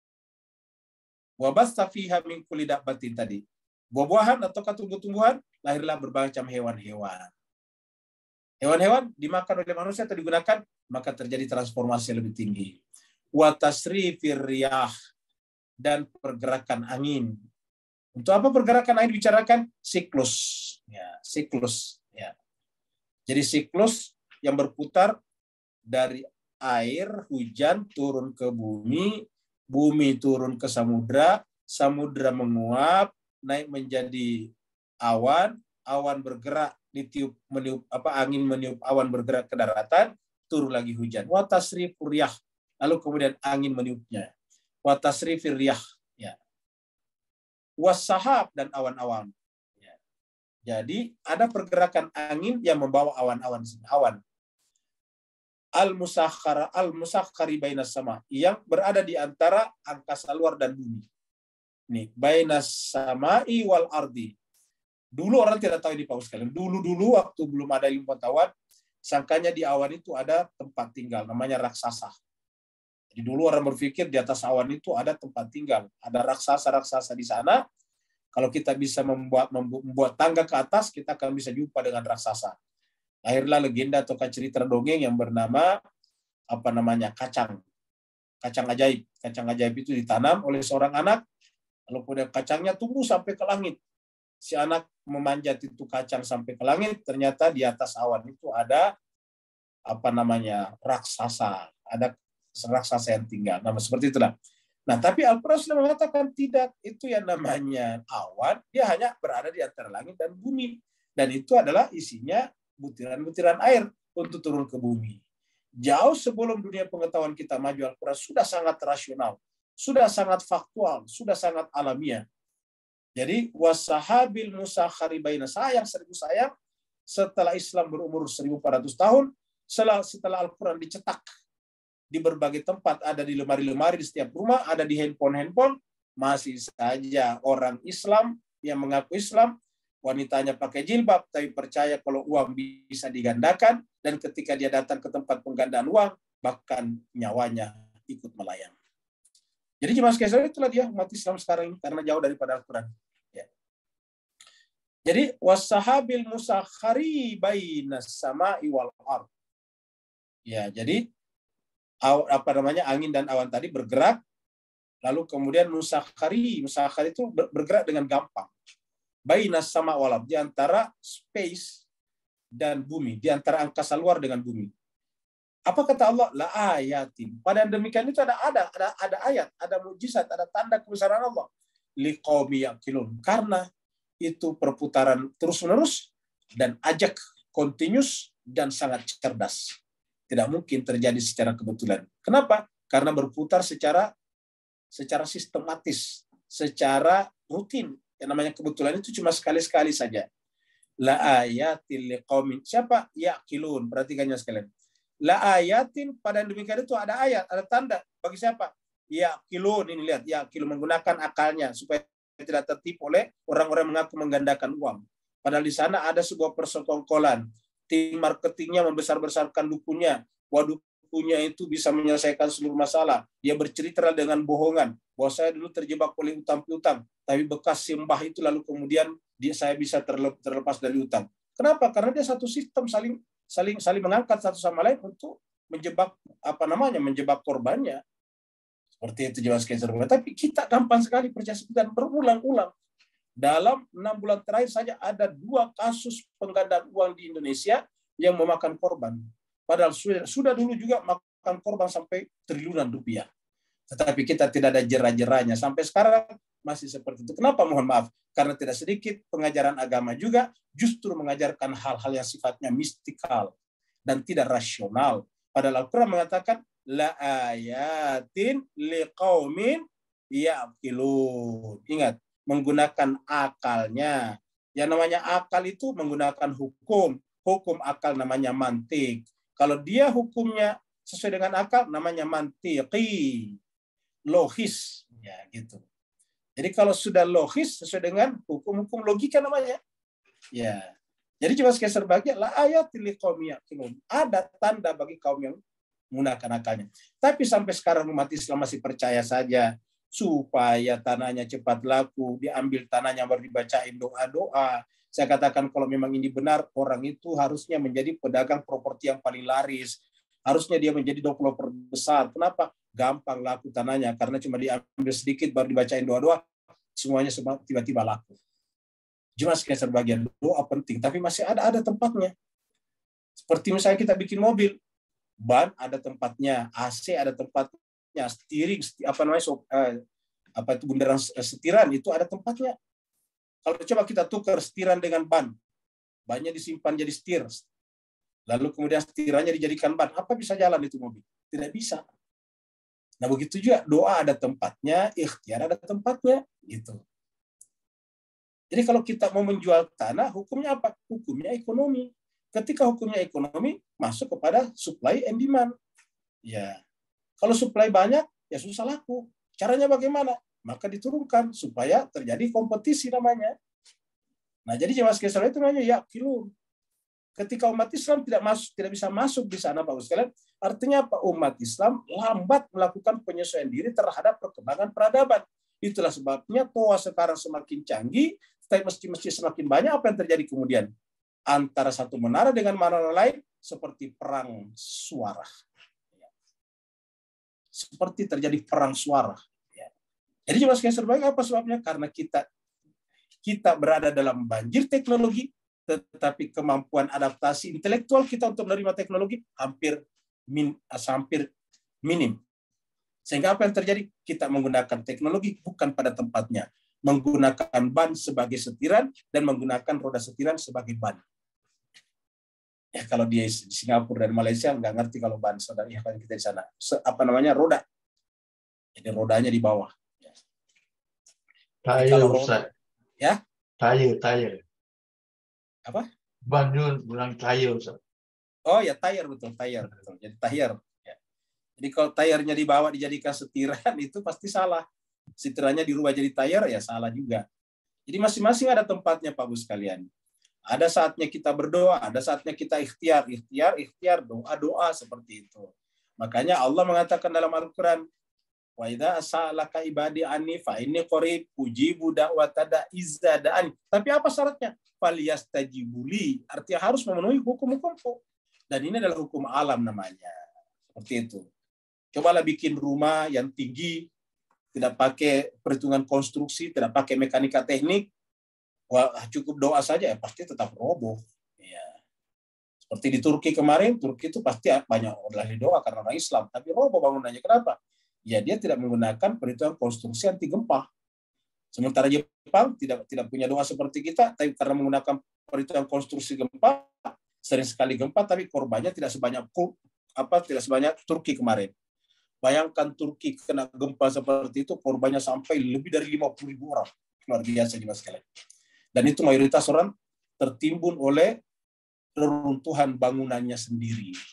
S1: Wabassa fiha min kulli dabbatin tadi. Buah-buahan atau tumbuh-tumbuhan, lahirlah berbagai macam hewan-hewan. Hewan-hewan dimakan oleh manusia atau digunakan, maka terjadi transformasi yang lebih tinggi. Wa tasrifir riyah, dan pergerakan angin. Untuk apa pergerakan angin dibicarakan? Siklus. Ya, siklus. Ya. Jadi siklus yang berputar dari air, hujan turun ke bumi, bumi turun ke samudra, samudra menguap, naik menjadi awan, awan bergerak, ditiup, meniup, apa angin meniup awan bergerak ke daratan, turun lagi hujan. Wa tasrifur riyah, lalu kemudian angin meniupnya. Wa tasrifir riyah, ya. Wasahab, dan awan-awan. Ya. Jadi ada pergerakan angin yang membawa awan-awan, awan. Al-musakhara al-musakhari bainas sama, yang berada di antara angkasa luar dan bumi. Nih, bainas samai wal ardi. Dulu orang tidak tahu ini Pak sekalian. Dulu-dulu waktu belum ada ilmu pengetahuan, sangkanya di awan itu ada tempat tinggal, namanya raksasa. Jadi dulu orang berpikir di atas awan itu ada tempat tinggal, ada raksasa-raksasa di sana. Kalau kita bisa membuat membuat tangga ke atas, kita akan bisa jumpa dengan raksasa. Lahirlah legenda atau cerita dongeng yang bernama apa namanya kacang, kacang ajaib. Kacang ajaib itu ditanam oleh seorang anak, lalu kemudian kacangnya tumbuh sampai ke langit. Si anak memanjat itu kacang sampai ke langit, ternyata di atas awan itu ada apa namanya raksasa, ada raksasa yang tinggal. Nah, seperti itulah. Nah, tapi Al-Quran sudah mengatakan tidak, itu yang namanya awan, dia hanya berada di antara langit dan bumi. Dan itu adalah isinya butiran-butiran air untuk turun ke bumi. Jauh sebelum dunia pengetahuan kita maju, Al-Quran sudah sangat rasional, sudah sangat faktual, sudah sangat alamiah. Jadi, wasahabil musakhari baina, sayang seribu sayang, setelah Islam berumur seribu empat ratus tahun, setelah, setelah Al-Quran dicetak, di berbagai tempat, ada di lemari-lemari di setiap rumah, ada di handphone-handphone, masih saja orang Islam yang mengaku Islam, wanitanya pakai jilbab, tapi percaya kalau uang bisa digandakan, dan ketika dia datang ke tempat penggandaan uang, bahkan nyawanya ikut melayang. Jadi jemaah sekalian, itulah dia umat Islam sekarang ini, karena jauh daripada Al-Quran. Ya. Jadi, wasahabil musakhari bainas sama'i wal ard. Ya, jadi apa namanya angin dan awan tadi bergerak, lalu kemudian musakhari, musakhari itu bergerak dengan gampang. Bainas sama wal ard, di antara space dan bumi, di antara angkasa luar dengan bumi. Apa kata Allah? La ayatin. Pada demikian itu ada ada ada ada ayat, ada mukjizat, ada tanda kebesaran Allah. Liqaumi yaqilun. Karena itu perputaran terus-menerus dan ajak continuous dan sangat cerdas. Tidak mungkin terjadi secara kebetulan. Kenapa? Karena berputar secara secara sistematis, secara rutin. Yang namanya kebetulan itu cuma sekali-sekali saja. La ayatil liqaumin. Siapa? Yaqilun. Perhatikannya sekalian. La ayatin, pada demikian itu ada ayat, ada tanda. Bagi siapa? Ya kilun, ini lihat, ya kilun menggunakan akalnya supaya tidak tertipu oleh orang-orang mengaku menggandakan uang. Padahal di sana ada sebuah persekongkolan. Tim marketingnya membesar-besarkan dukunnya. Bahwa dukunnya itu bisa menyelesaikan seluruh masalah. Dia bercerita dengan bohongan. Bahwa saya dulu terjebak oleh utang piutang. Tapi bekas simbah itu lalu kemudian dia, saya bisa terlepas dari utang. Kenapa? Karena dia satu sistem saling saling saling mengangkat satu sama lain untuk menjebak apa namanya menjebak korbannya. Seperti itu jelas keser. Tapi kita gampang sekali percaya dan berulang-ulang. Dalam enam bulan terakhir saja ada dua kasus penggandaan uang di Indonesia yang memakan korban. Padahal sudah, sudah dulu juga makan korban sampai triliunan rupiah. Tetapi kita tidak ada jera-jeranya. Sampai sekarang masih seperti itu. Kenapa? Mohon maaf. Karena tidak sedikit pengajaran agama juga justru mengajarkan hal-hal yang sifatnya mistikal dan tidak rasional. Padahal Al-Quran mengatakan, la ayatin liqaumin ya'qilun. Ingat, menggunakan akalnya. Yang namanya akal itu menggunakan hukum. Hukum akal namanya mantik. Kalau dia hukumnya sesuai dengan akal, namanya mantiki. Logis. Ya, gitu. Jadi kalau sudah logis sesuai dengan hukum-hukum logika namanya. Ya. Jadi cuma sekitar bagian la ayatil liqaumi yaqilun. Ada tanda bagi kaum yang menggunakan akalnya. Tapi sampai sekarang umat Islam masih percaya saja supaya tanahnya cepat laku, diambil tanahnya baru dibacain doa-doa. Saya katakan kalau memang ini benar, orang itu harusnya menjadi pedagang properti yang paling laris. Harusnya dia menjadi developer besar. Kenapa? Gampang laku tanahnya karena cuma diambil sedikit baru dibacain doa-doa, semuanya tiba-tiba laku. Cuma sekitar bagian doa penting, tapi masih ada ada tempatnya. Seperti misalnya kita bikin mobil, ban ada tempatnya, A C ada tempatnya, steering apa namanya eh, apa itu bundaran setiran itu ada tempatnya. Kalau coba kita tukar setiran dengan ban, bannya disimpan jadi setir, lalu kemudian setirannya dijadikan ban, apa bisa jalan itu mobil? Tidak bisa. Nah begitu juga doa ada tempatnya, ikhtiar ada tempatnya, gitu. Jadi kalau kita mau menjual tanah, hukumnya apa? Hukumnya ekonomi. Ketika hukumnya ekonomi, masuk kepada supply and demand. Ya, kalau supply banyak, ya susah laku. Caranya bagaimana? Maka diturunkan supaya terjadi kompetisi namanya. Nah, jadi jemaah sekalian itu namanya ya kilun. Ketika umat Islam tidak masuk, tidak bisa masuk di sana, Pak sekalian, artinya apa? Umat Islam lambat melakukan penyesuaian diri terhadap perkembangan peradaban. Itulah sebabnya toa sekarang semakin canggih, tapi masjid-masjid semakin banyak. Apa yang terjadi kemudian? Antara satu menara dengan menara lain seperti perang suara. Seperti terjadi perang suara. Jadi jemaah sekalian terbaik apa sebabnya? Karena kita kita berada dalam banjir teknologi, tetapi kemampuan adaptasi intelektual kita untuk menerima teknologi hampir min, hampir minim. Sehingga apa yang terjadi? Kita menggunakan teknologi bukan pada tempatnya. Menggunakan ban sebagai setiran dan menggunakan roda setiran sebagai ban. Ya kalau di Singapura dan Malaysia nggak ngerti kalau ban, saudara ya kan kita di sana. Apa namanya? Roda. Jadi rodanya di bawah.
S2: Tayar,
S1: kalau
S2: Ustaz.
S1: Ya?
S2: Tayar, tayar.
S1: Apa?
S2: Ban bilang tayar, Ustaz.
S1: Oh ya, tayar betul, tayar betul. Jadi tayar. Ya. Jadi kalau tayarnya dibawa dijadikan setiran itu pasti salah. Setirannya dirubah jadi tayar ya salah juga. Jadi masing-masing ada tempatnya Pak Bu sekalian. Ada saatnya kita berdoa, ada saatnya kita ikhtiar, ikhtiar, ikhtiar, doa-doa seperti itu. Makanya Allah mengatakan dalam Al-Qur'an, wa idza sa'alaka ibadi anni fa inni qarib ujibu da'wata da'iz da'an. Tapi apa syaratnya? Falyastajibuli. Artinya harus memenuhi hukum-hukum. Dan ini adalah hukum alam namanya. Seperti itu. Cobalah bikin rumah yang tinggi, tidak pakai perhitungan konstruksi, tidak pakai mekanika teknik, wah, cukup doa saja ya pasti tetap roboh. Ya. Seperti di Turki kemarin, Turki itu pasti banyak ahli doa karena orang Islam, tapi roboh bangunannya. Kenapa? Ya dia tidak menggunakan perhitungan konstruksi anti gempa. Sementara Jepang tidak tidak punya doa seperti kita, tapi karena menggunakan perhitungan konstruksi gempa, sering sekali gempa, tapi korbannya tidak sebanyak apa tidak sebanyak Turki kemarin. Bayangkan Turki kena gempa seperti itu, korbannya sampai lebih dari lima puluh ribu orang. Luar biasa juga sekali. Dan itu mayoritas orang tertimbun oleh reruntuhan bangunannya sendiri.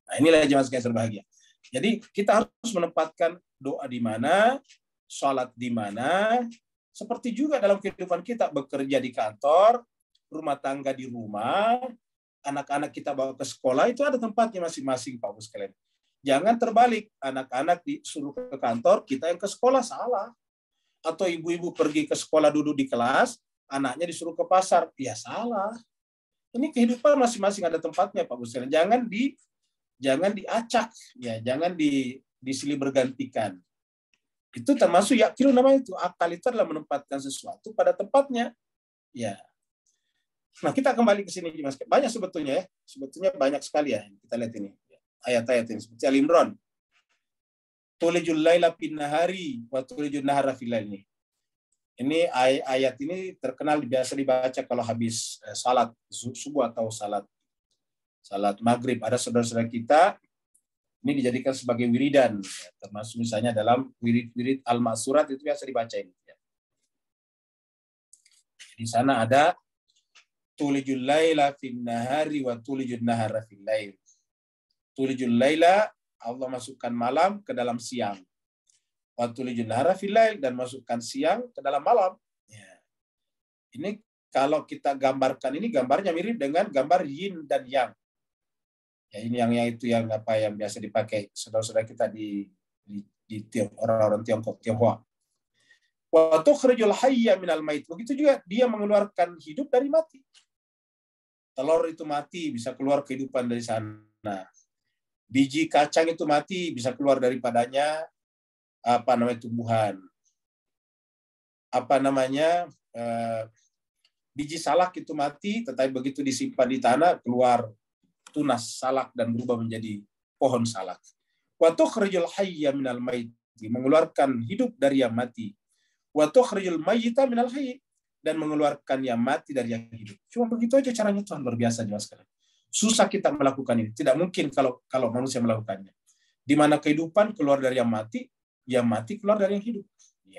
S1: Nah, inilah jemaah sekalian berbahagia. Jadi kita harus menempatkan doa di mana, sholat di mana, seperti juga dalam kehidupan kita, bekerja di kantor, rumah tangga di rumah, anak-anak kita bawa ke sekolah, itu ada tempatnya masing-masing, Pak Ibu sekalian. Jangan terbalik, anak-anak disuruh ke kantor, kita yang ke sekolah, salah. Atau ibu-ibu pergi ke sekolah duduk di kelas, anaknya disuruh ke pasar, ya salah. Ini kehidupan masing-masing ada tempatnya, Pak Ibu sekalian. Jangan di jangan diacak, ya, jangan di disilih bergantikan. Itu termasuk yakin namanya itu. Akal itu adalah menempatkan sesuatu pada tempatnya. Ya. Nah, kita kembali ke sini, Mas. Banyak sebetulnya ya. Sebetulnya banyak sekali ya. Kita lihat ini. Ayat-ayat ini. Seperti Al-Imran. Tulijul laila fin nahari wa tulijul nahara fil laili. Ini ayat ini terkenal biasa dibaca kalau habis salat subuh atau salat salat maghrib. Ada saudara-saudara kita ini dijadikan sebagai wiridan, ya, termasuk misalnya dalam wirid-wirid al-ma'surat itu biasa dibaca ini. Ya. Di sana ada tulijul laila fin nahari wa tulijul nahara fil lail. Tulijul laila, Allah masukkan malam ke dalam siang. Wa tulijul nahara fil lail, dan masukkan siang ke dalam malam. Ya. Ini kalau kita gambarkan, ini gambarnya mirip dengan gambar yin dan yang. Ya, ini yang yang itu yang apa yang biasa dipakai saudara-saudara kita di di, di orang-orang Tiongkok, Tionghoa. Wa tukhrijul hayya minal mait. Begitu juga dia mengeluarkan hidup dari mati. Telur itu mati, bisa keluar kehidupan dari sana. Biji kacang itu mati, bisa keluar daripadanya apa namanya tumbuhan. Apa namanya eh, biji salak itu mati, tetapi begitu disimpan di tanah keluar tunas salak dan berubah menjadi pohon salak. Wa tukhrijul hayya minal maiti, mengeluarkan hidup dari yang mati. Wa tukhrijul mayyita minal hayy, dan mengeluarkan yang mati dari yang hidup. Cuma begitu aja caranya, Tuhan, luar biasa jelas sekali. Susah kita melakukan ini. Tidak mungkin kalau kalau manusia melakukannya. Di mana kehidupan keluar dari yang mati, yang mati keluar dari yang hidup. Ya.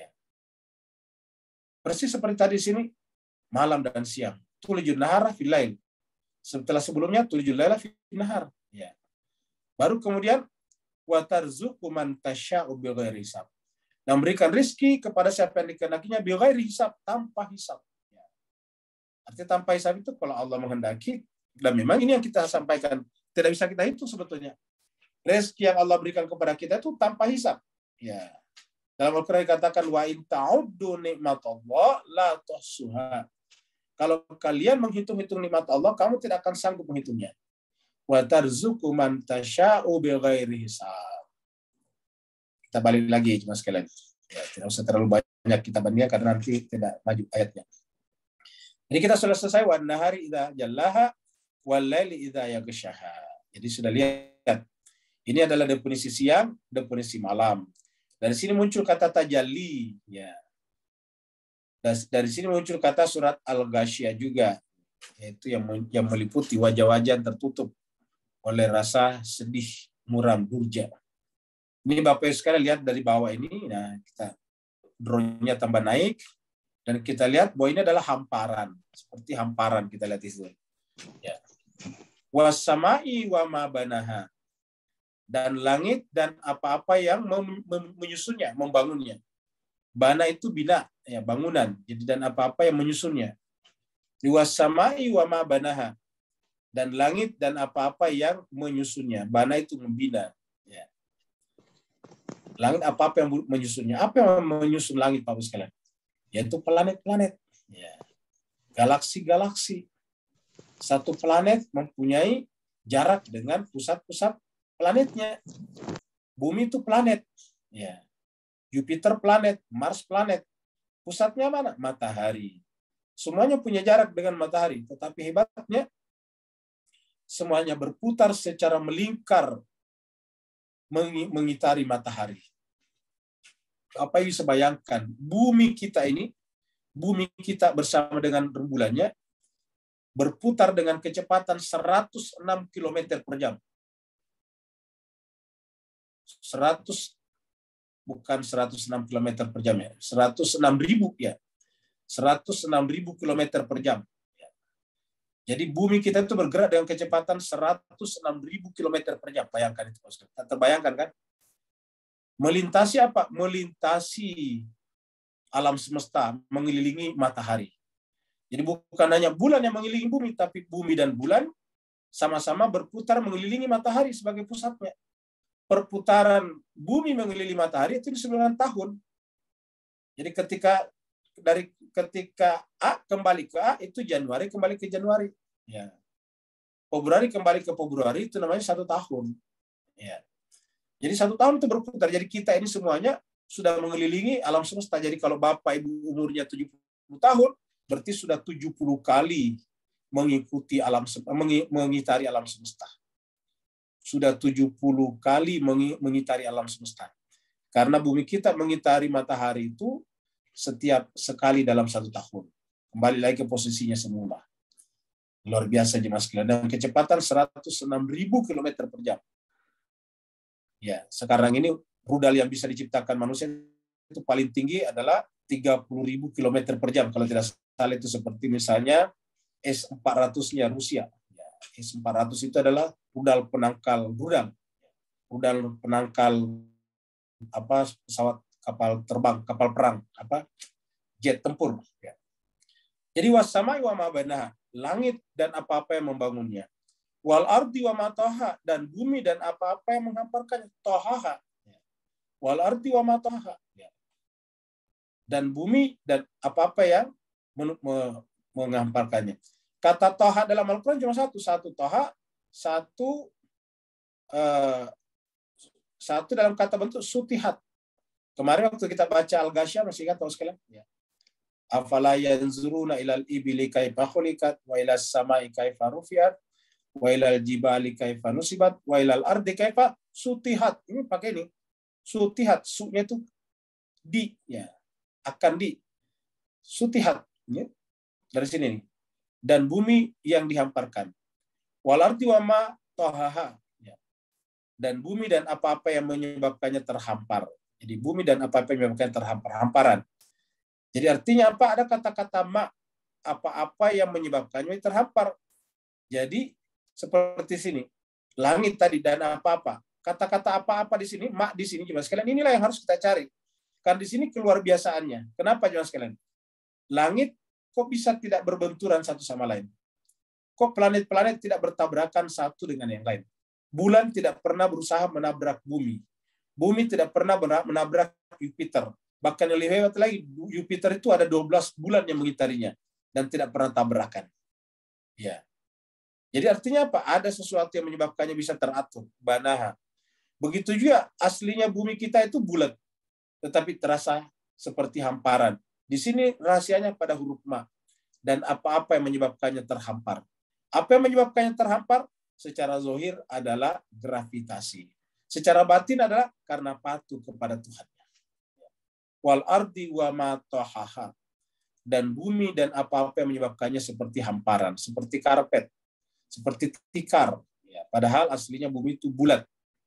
S1: Persis seperti tadi di sini, malam dan siang. Tulijun nahara fil lail. Setelah sebelumnya tulijul laila fil nahar. Ya. Baru kemudian wa tarzuqu man tasya'u bighairi hisab. Dan memberikan rezeki kepada siapa yang dikehendakinya bighairi hisab, tanpa hisab. Ya. Artinya tanpa hisab itu kalau Allah menghendaki, dan memang ini yang kita sampaikan, tidak bisa kita hitung sebetulnya. Rezeki yang Allah berikan kepada kita itu tanpa hisab. Ya. Dalam Al-Qur'an dikatakan wa in ta'uddu ni'matallah la tuhsuha. Kalau kalian menghitung-hitung nikmat Allah, kamu tidak akan sanggup menghitungnya. Wa tarzuqu man tasya'u bighairi hisab. Kita balik lagi cuma sekalian. Ya, tidak usah terlalu banyak kita bandingkan karena nanti tidak maju ayatnya. Jadi kita sudah selesai wan nahari idza jallaha wal laili idza yaghshaha. Jadi sudah lihat. Ini adalah definisi siang, definisi malam. Dari sini muncul kata tajalli, ya. Dari sini muncul kata surat Al-Ghasyiyah juga, yaitu yang yang meliputi wajah-wajah yang tertutup oleh rasa sedih, muram, durja. Ini Bapak Ibu sekalian lihat dari bawah ini, nah kita drone-nya tambah naik, dan kita lihat bahwa ini adalah hamparan, seperti hamparan kita lihat itu. Ya. Wasama'i wa ma banaha, dan langit dan apa-apa yang menyusunnya, membangunnya. Bana itu bina, ya bangunan. Jadi dan apa-apa yang menyusunnya. Wasama'i wa ma banaha, dan langit dan apa-apa yang menyusunnya. Bana itu membina. Ya. Langit apa-apa yang menyusunnya. Apa yang menyusun langit, Pak Ibu sekalian? Yaitu planet-planet. Ya. Galaksi-galaksi. Satu planet mempunyai jarak dengan pusat-pusat planetnya. Bumi itu planet. Ya. Jupiter planet, Mars planet. Pusatnya mana? Matahari. Semuanya punya jarak dengan matahari. Tetapi hebatnya, semuanya berputar secara melingkar mengitari matahari. Apa yang bisa bayangkan? Bumi kita ini, bumi kita bersama dengan rembulannya, berputar dengan kecepatan seratus enam kilometer per jam. seratus bukan seratus enam kilometer per jam ya, seratus enam ribu ya. seratus enam ribu kilometer per jam. Jadi bumi kita itu bergerak dengan kecepatan seratus enam ribu kilometer per jam. Bayangkan itu, Pak. Terbayangkan kan? Melintasi apa? Melintasi alam semesta, mengelilingi matahari. Jadi bukan hanya bulan yang mengelilingi bumi, tapi bumi dan bulan sama-sama berputar mengelilingi matahari sebagai pusatnya. Perputaran bumi mengelilingi matahari itu di sembilan tahun. Jadi ketika dari ketika A kembali ke A, itu Januari kembali ke Januari. Ya. Februari kembali ke Februari, itu namanya satu tahun. Ya. Jadi satu tahun itu berputar. Jadi kita ini semuanya sudah mengelilingi alam semesta. Jadi kalau Bapak Ibu umurnya tujuh puluh tahun, berarti sudah tujuh puluh kali mengikuti alam mengitari alam semesta. Sudah tujuh puluh kali mengitari alam semesta. Karena bumi kita mengitari matahari itu setiap sekali dalam satu tahun. Kembali lagi ke posisinya semula. Luar biasa jemaah sekalian. Dan kecepatan seratus enam ribu kilometer per jam. Ya, sekarang ini rudal yang bisa diciptakan manusia itu paling tinggi adalah tiga puluh ribu kilometer per jam. Kalau tidak salah itu seperti misalnya S empat ratus-nya Rusia. Ya, S empat ratus itu adalah rudal penangkal rudal. Rudal penangkal apa pesawat kapal terbang, kapal perang, apa jet tempur. Ya. Jadi wasamai wa ma banaha, langit dan apa-apa yang membangunnya. Wal ardi wa ma taha, dan bumi dan apa-apa yang menghamparkannya. Tahaha. Ya. Wal ardi wa ma taha. Ya. Dan bumi dan apa-apa yang menghamparkannya. Kata taha dalam Al-Quran cuma satu, satu taha, satu uh, satu dalam kata bentuk sutihat. Kemarin waktu kita baca Al-Ghasyiyah, masih ingat sekalian? Ya. Afala yanzuruna ilal ibili kaifa khuliqat wa ilas samai kaifa rufiat wa ilal jibali kaifa nusibat wa ilal ardi kaifa sutihat. Ini pakai ini. Sutihat, su-nya itu di, ya. Akan di. Sutihat, ya. Dari sini nih. Dan bumi yang dihamparkan. Wal ardi wa ma tahaha. Ya. Dan bumi dan apa-apa yang menyebabkannya terhampar. Jadi bumi dan apa-apa yang menyebabkannya terhampar-hamparan. Jadi artinya apa? Ada kata-kata ma, apa-apa yang menyebabkannya terhampar. Jadi seperti sini, langit tadi dan apa-apa. Kata-kata apa-apa di sini, ma di sini jemaah sekalian, inilah yang harus kita cari. Kan di sini keluar biasaannya. Kenapa jemaah sekalian? Langit kok bisa tidak berbenturan satu sama lain? Kok planet-planet tidak bertabrakan satu dengan yang lain? Bulan tidak pernah berusaha menabrak bumi. Bumi tidak pernah menabrak Jupiter. Bahkan yang lebih hebat lagi, Jupiter itu ada dua belas bulan yang mengitarinya dan tidak pernah tabrakan. Ya. Jadi artinya apa? Ada sesuatu yang menyebabkannya bisa teratur. Banaha. Begitu juga aslinya bumi kita itu bulat, tetapi terasa seperti hamparan. Di sini rahasianya pada huruf ma. Dan apa-apa yang menyebabkannya terhampar. Apa yang menyebabkannya terhampar? Secara zahir adalah gravitasi. Secara batin adalah karena patuh kepada Tuhan. Wal ardi wa ma tahaha. Dan bumi dan apa-apa yang menyebabkannya seperti hamparan, seperti karpet, seperti tikar. Ya, padahal aslinya bumi itu bulat.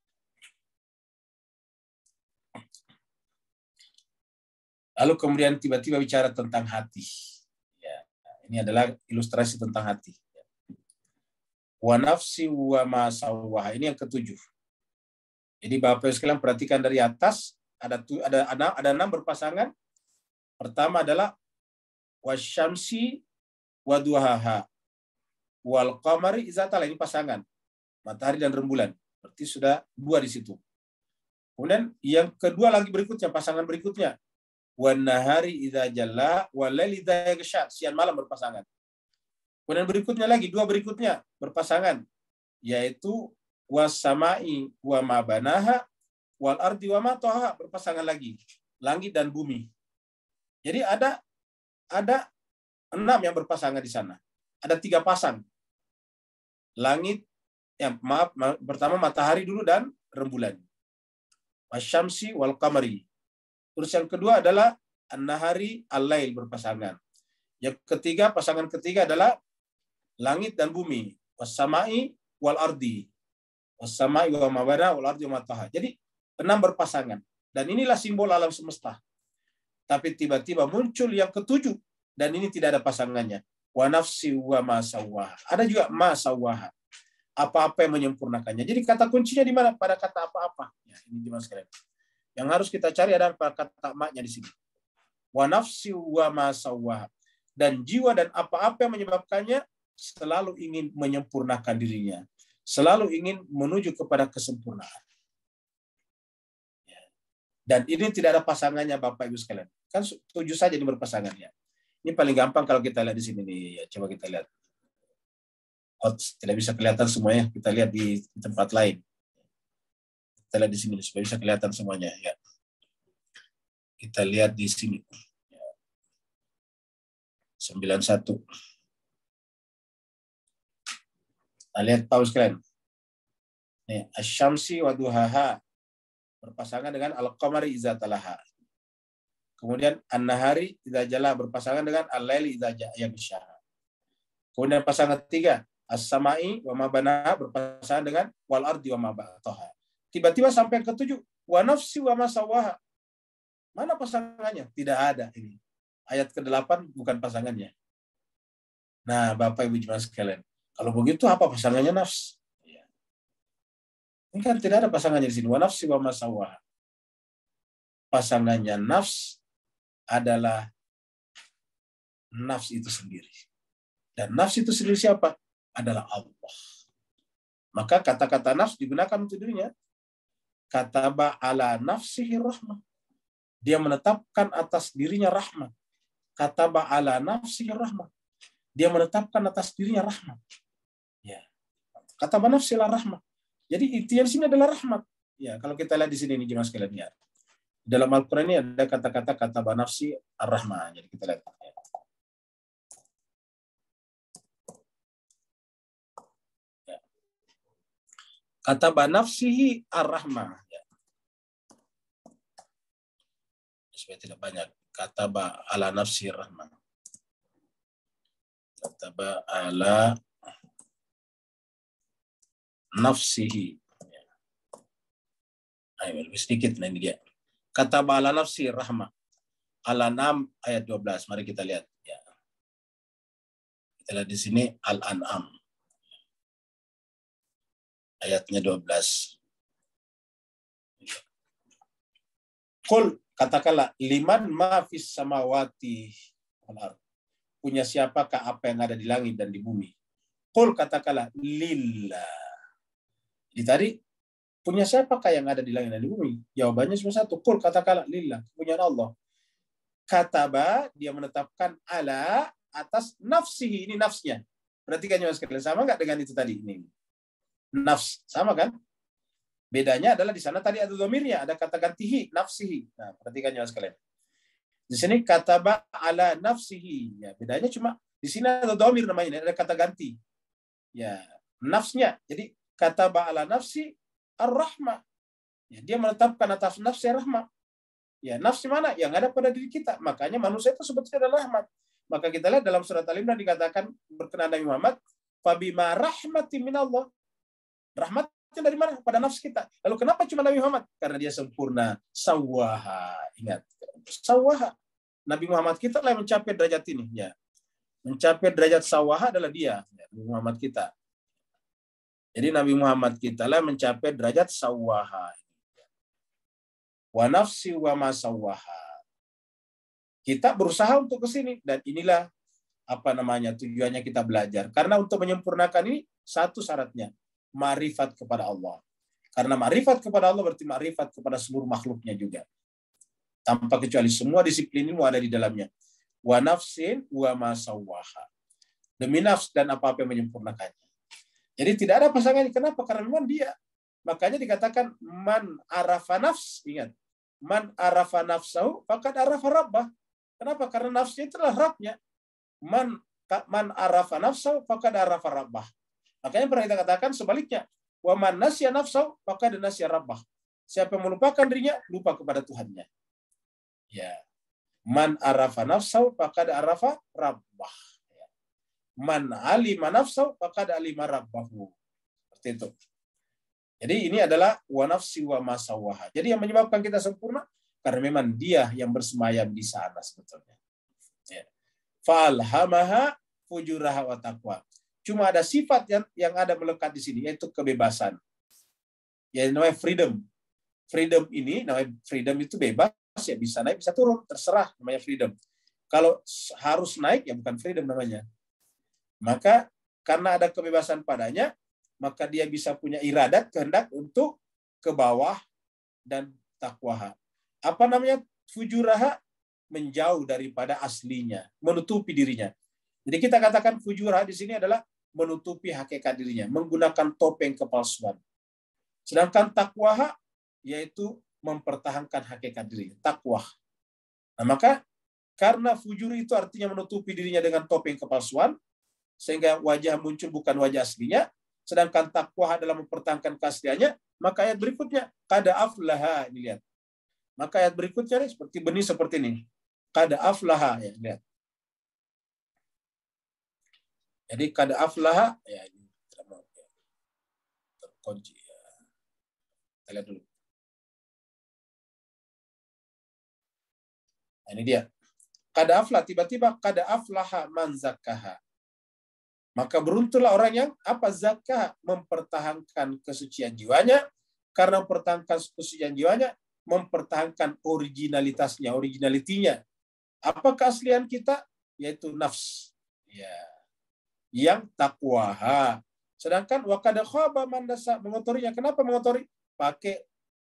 S1: Lalu kemudian tiba-tiba bicara tentang hati. Ya, ini adalah ilustrasi tentang hati. Wa nafsi wa ma sawwaha. Ini yang ketujuh. Jadi Bapak sekalian perhatikan dari atas, ada ada ada, ada enam berpasangan. Pertama adalah wasyamsi wa duhaha wal qamari idza tala, ini pasangan matahari dan rembulan. Berarti sudah dua di situ. Kemudian yang kedua lagi berikutnya, pasangan berikutnya wan nahari idza jalla wal laili idza yaghsha, siang malam berpasangan. Kemudian berikutnya lagi dua berikutnya berpasangan, yaitu was-sama'i wa ma banaha wal ardi wa ma tahaha, berpasangan lagi, langit dan bumi. Jadi ada ada enam yang berpasangan di sana. Ada tiga pasang. Langit, ya maaf, ma pertama matahari dulu dan rembulan. Wasyamsi wal qamari. Terus yang kedua adalah an-nahari al-lail, berpasangan. Yang ketiga, pasangan ketiga adalah langit dan bumi. Was-sama'i wal ardi. Was-sama'i wa ma bana wal ardi wa ma tahaha. Jadi enam berpasangan. Dan inilah simbol alam semesta. Tapi tiba-tiba muncul yang ketujuh dan ini tidak ada pasangannya. wa nafsi wa ma sawwaha. Ada juga ma sawwaha. Apa-apa yang menyempurnakannya. Jadi kata kuncinya di mana? Pada kata apa-apa. Ya, ini jemaah sekalian. Yang harus kita cari adalah pada kata maknya di sini. Wa nafsi wa ma sawwaha. Dan jiwa dan apa-apa yang menyebabkannya selalu ingin menyempurnakan dirinya. Selalu ingin menuju kepada kesempurnaan. Dan ini tidak ada pasangannya Bapak Ibu sekalian. Kan setuju saja ini berpasangan ya. Ini paling gampang kalau kita lihat di sini nih. Ya, coba kita lihat. Oh, tidak bisa kelihatan semuanya. Kita lihat di, di tempat lain. Kita lihat di sini supaya bisa kelihatan semuanya ya. Kita lihat di sini. sembilan puluh satu. Nah, lihat Pak sekalian. Nih, asy-syamsi wa duhaha berpasangan dengan al-qamari idza talaha. Kemudian an-nahari idza jalla berpasangan dengan al-laili idza yaghshaha. Kemudian pasangan ketiga, as-sama'i wa ma banaha berpasangan dengan wal ardi wa ma ba'taha. Tiba-tiba sampai ke ketujuh, wa nafsi wa ma sawaha. Mana pasangannya? Tidak ada ini. Ayat kedelapan bukan pasangannya. Nah, Bapak Ibu jemaah sekalian, kalau begitu apa pasangannya nafs? Ini kan tidak ada pasangannya di sini. Wa nafsi wa ma sawaha. Pasangannya nafs adalah nafs itu sendiri. Dan nafs itu sendiri siapa? Adalah Allah. Maka kata-kata nafs digunakan untuk dirinya. Kataba ala nafsihi rahmah. Dia menetapkan atas dirinya rahmat. Kataba ala nafsihi rahmah. Dia menetapkan atas dirinya rahmat. Ya. Kataba nafsilah rahmah. Jadi intinya di sini adalah rahmat. Ya, kalau kita lihat di sini ini jemaah sekalian ya. Dalam Al-Qur'an ini ada kata-kata kata banafsi ar-rahmah. Jadi kita lihat. Ya. Kata banafsihi ar-rahmah. Ya. Supaya tidak banyak. Kata ba ala nafsi ar-rahmah. Kata ba ala nafsihi. Ayo, lebih sedikit. Nah, ini dia. Kata ala nafsi rahmah. Al-An'am ayat dua belas. Mari kita lihat. Ya. Kita lihat di sini Al-An'am. Ayatnya dua belas. Qul, katakanlah, liman ma fis samawati wal ardh. Punya siapakah apa yang ada di langit dan di bumi? Qul, katakanlah, lillah. Jadi tadi, punya siapakah yang ada di langit dan di bumi? Jawabannya cuma satu. Qul, katakanlah, lillah. Punya Allah. Kataba, dia menetapkan ala atas nafsihi. Ini nafsnya. Perhatikan ya sekalian. Sama nggak dengan itu tadi? Ini. Nafs. Sama kan? Bedanya adalah di sana tadi ada dhamirnya. Ada kata gantihi, nafsihi. Nah, perhatikan ya sekalian. Di sini kataba ala nafsihi. Ya, bedanya cuma di sini ada dhamir namanya. Ada kata ganti. Ya, nafsnya. Jadi, kataba ala nafsi ar-rahmah. Ya, dia menetapkan atas nafsi rahmah. Ya, nafsi mana? Yang ada pada diri kita. Makanya manusia itu sebetulnya adalah rahmat. Maka kita lihat dalam surat Al-Imran dikatakan berkenaan Nabi Muhammad, fabima rahmatin minallah. Rahmatnya dari mana? Pada nafsi kita. Lalu kenapa cuma Nabi Muhammad? Karena dia sempurna. Sawaha. Ingat. Sawaha. Nabi Muhammad kita lah yang mencapai derajat ini. Ya. Mencapai derajat sawaha adalah dia. Ya, Nabi Muhammad kita. Jadi Nabi Muhammad kita lah mencapai derajat sawaha. Wa nafsi wa ma sawaha. Kita berusaha untuk ke sini. Dan inilah apa namanya tujuannya kita belajar. Karena untuk menyempurnakan ini satu syaratnya. Ma'rifat kepada Allah. Karena ma'rifat kepada Allah berarti ma'rifat kepada seluruh makhluknya juga. Tanpa kecuali semua disiplin ini ada di dalamnya. Wa nafsin wa ma sawaha. Demi nafs dan apa-apa yang menyempurnakannya. Jadi tidak ada pasangan. Kenapa? Karena memang dia. Makanya dikatakan man arafa nafs. Ingat. Man arafa nafsahu faqad arafa rabbah. Kenapa? Karena nafsnya itulah Rabbnya. Man man arafa nafsahu faqad arafa rabbah. Makanya pernah kita katakan sebaliknya. Wa man nasya nafsahu faqad nasya rabbah. Siapa yang melupakan dirinya, lupa kepada Tuhannya. Ya. Man arafa nafsahu faqad arafa rabbah. Man alima nafsahu faqad alima rabbahu. Seperti itu. Jadi ini adalah wa nafsi wa ma sawaha. Jadi yang menyebabkan kita sempurna karena memang dia yang bersemayam di sana sebetulnya. Ya. Falhamaha fujuraha wa taqwa. Cuma ada sifat yang yang ada melekat di sini, yaitu kebebasan. Ya, namanya freedom. Freedom ini, namanya freedom itu bebas, ya bisa naik, bisa turun, terserah, namanya freedom. Kalau harus naik, ya bukan freedom namanya. Maka karena ada kebebasan padanya, maka dia bisa punya iradat, kehendak untuk ke bawah dan takwaha. Apa namanya fujuraha? Menjauh daripada aslinya, menutupi dirinya. Jadi kita katakan fujuraha di sini adalah menutupi hakikat dirinya, menggunakan topeng kepalsuan. Sedangkan takwaha yaitu mempertahankan hakikat dirinya, takwah. Nah, maka karena fujur itu artinya menutupi dirinya dengan topeng kepalsuan, sehingga wajah muncul bukan wajah aslinya, sedangkan takwah adalah mempertahankan keasliannya, maka ayat berikutnya, kada aflaha, dilihat. Maka ayat berikutnya nih, seperti benih seperti ini. Kada aflaha, ya, lihat. Jadi kada aflaha, ya ini terkunci. Ya. Kita lihat dulu. Nah, ini dia. Kada aflah, tiba-tiba kada aflaha man zakkaha. Maka beruntunglah orang yang apa zakah, mempertahankan kesucian jiwanya. Karena mempertahankan kesucian jiwanya, mempertahankan originalitasnya, originalitinya. Apa keaslian kita? Yaitu nafs. Ya. Yang takwaha. Sedangkan wakada khaba man dasa, mengotorinya. Kenapa mengotori? Pakai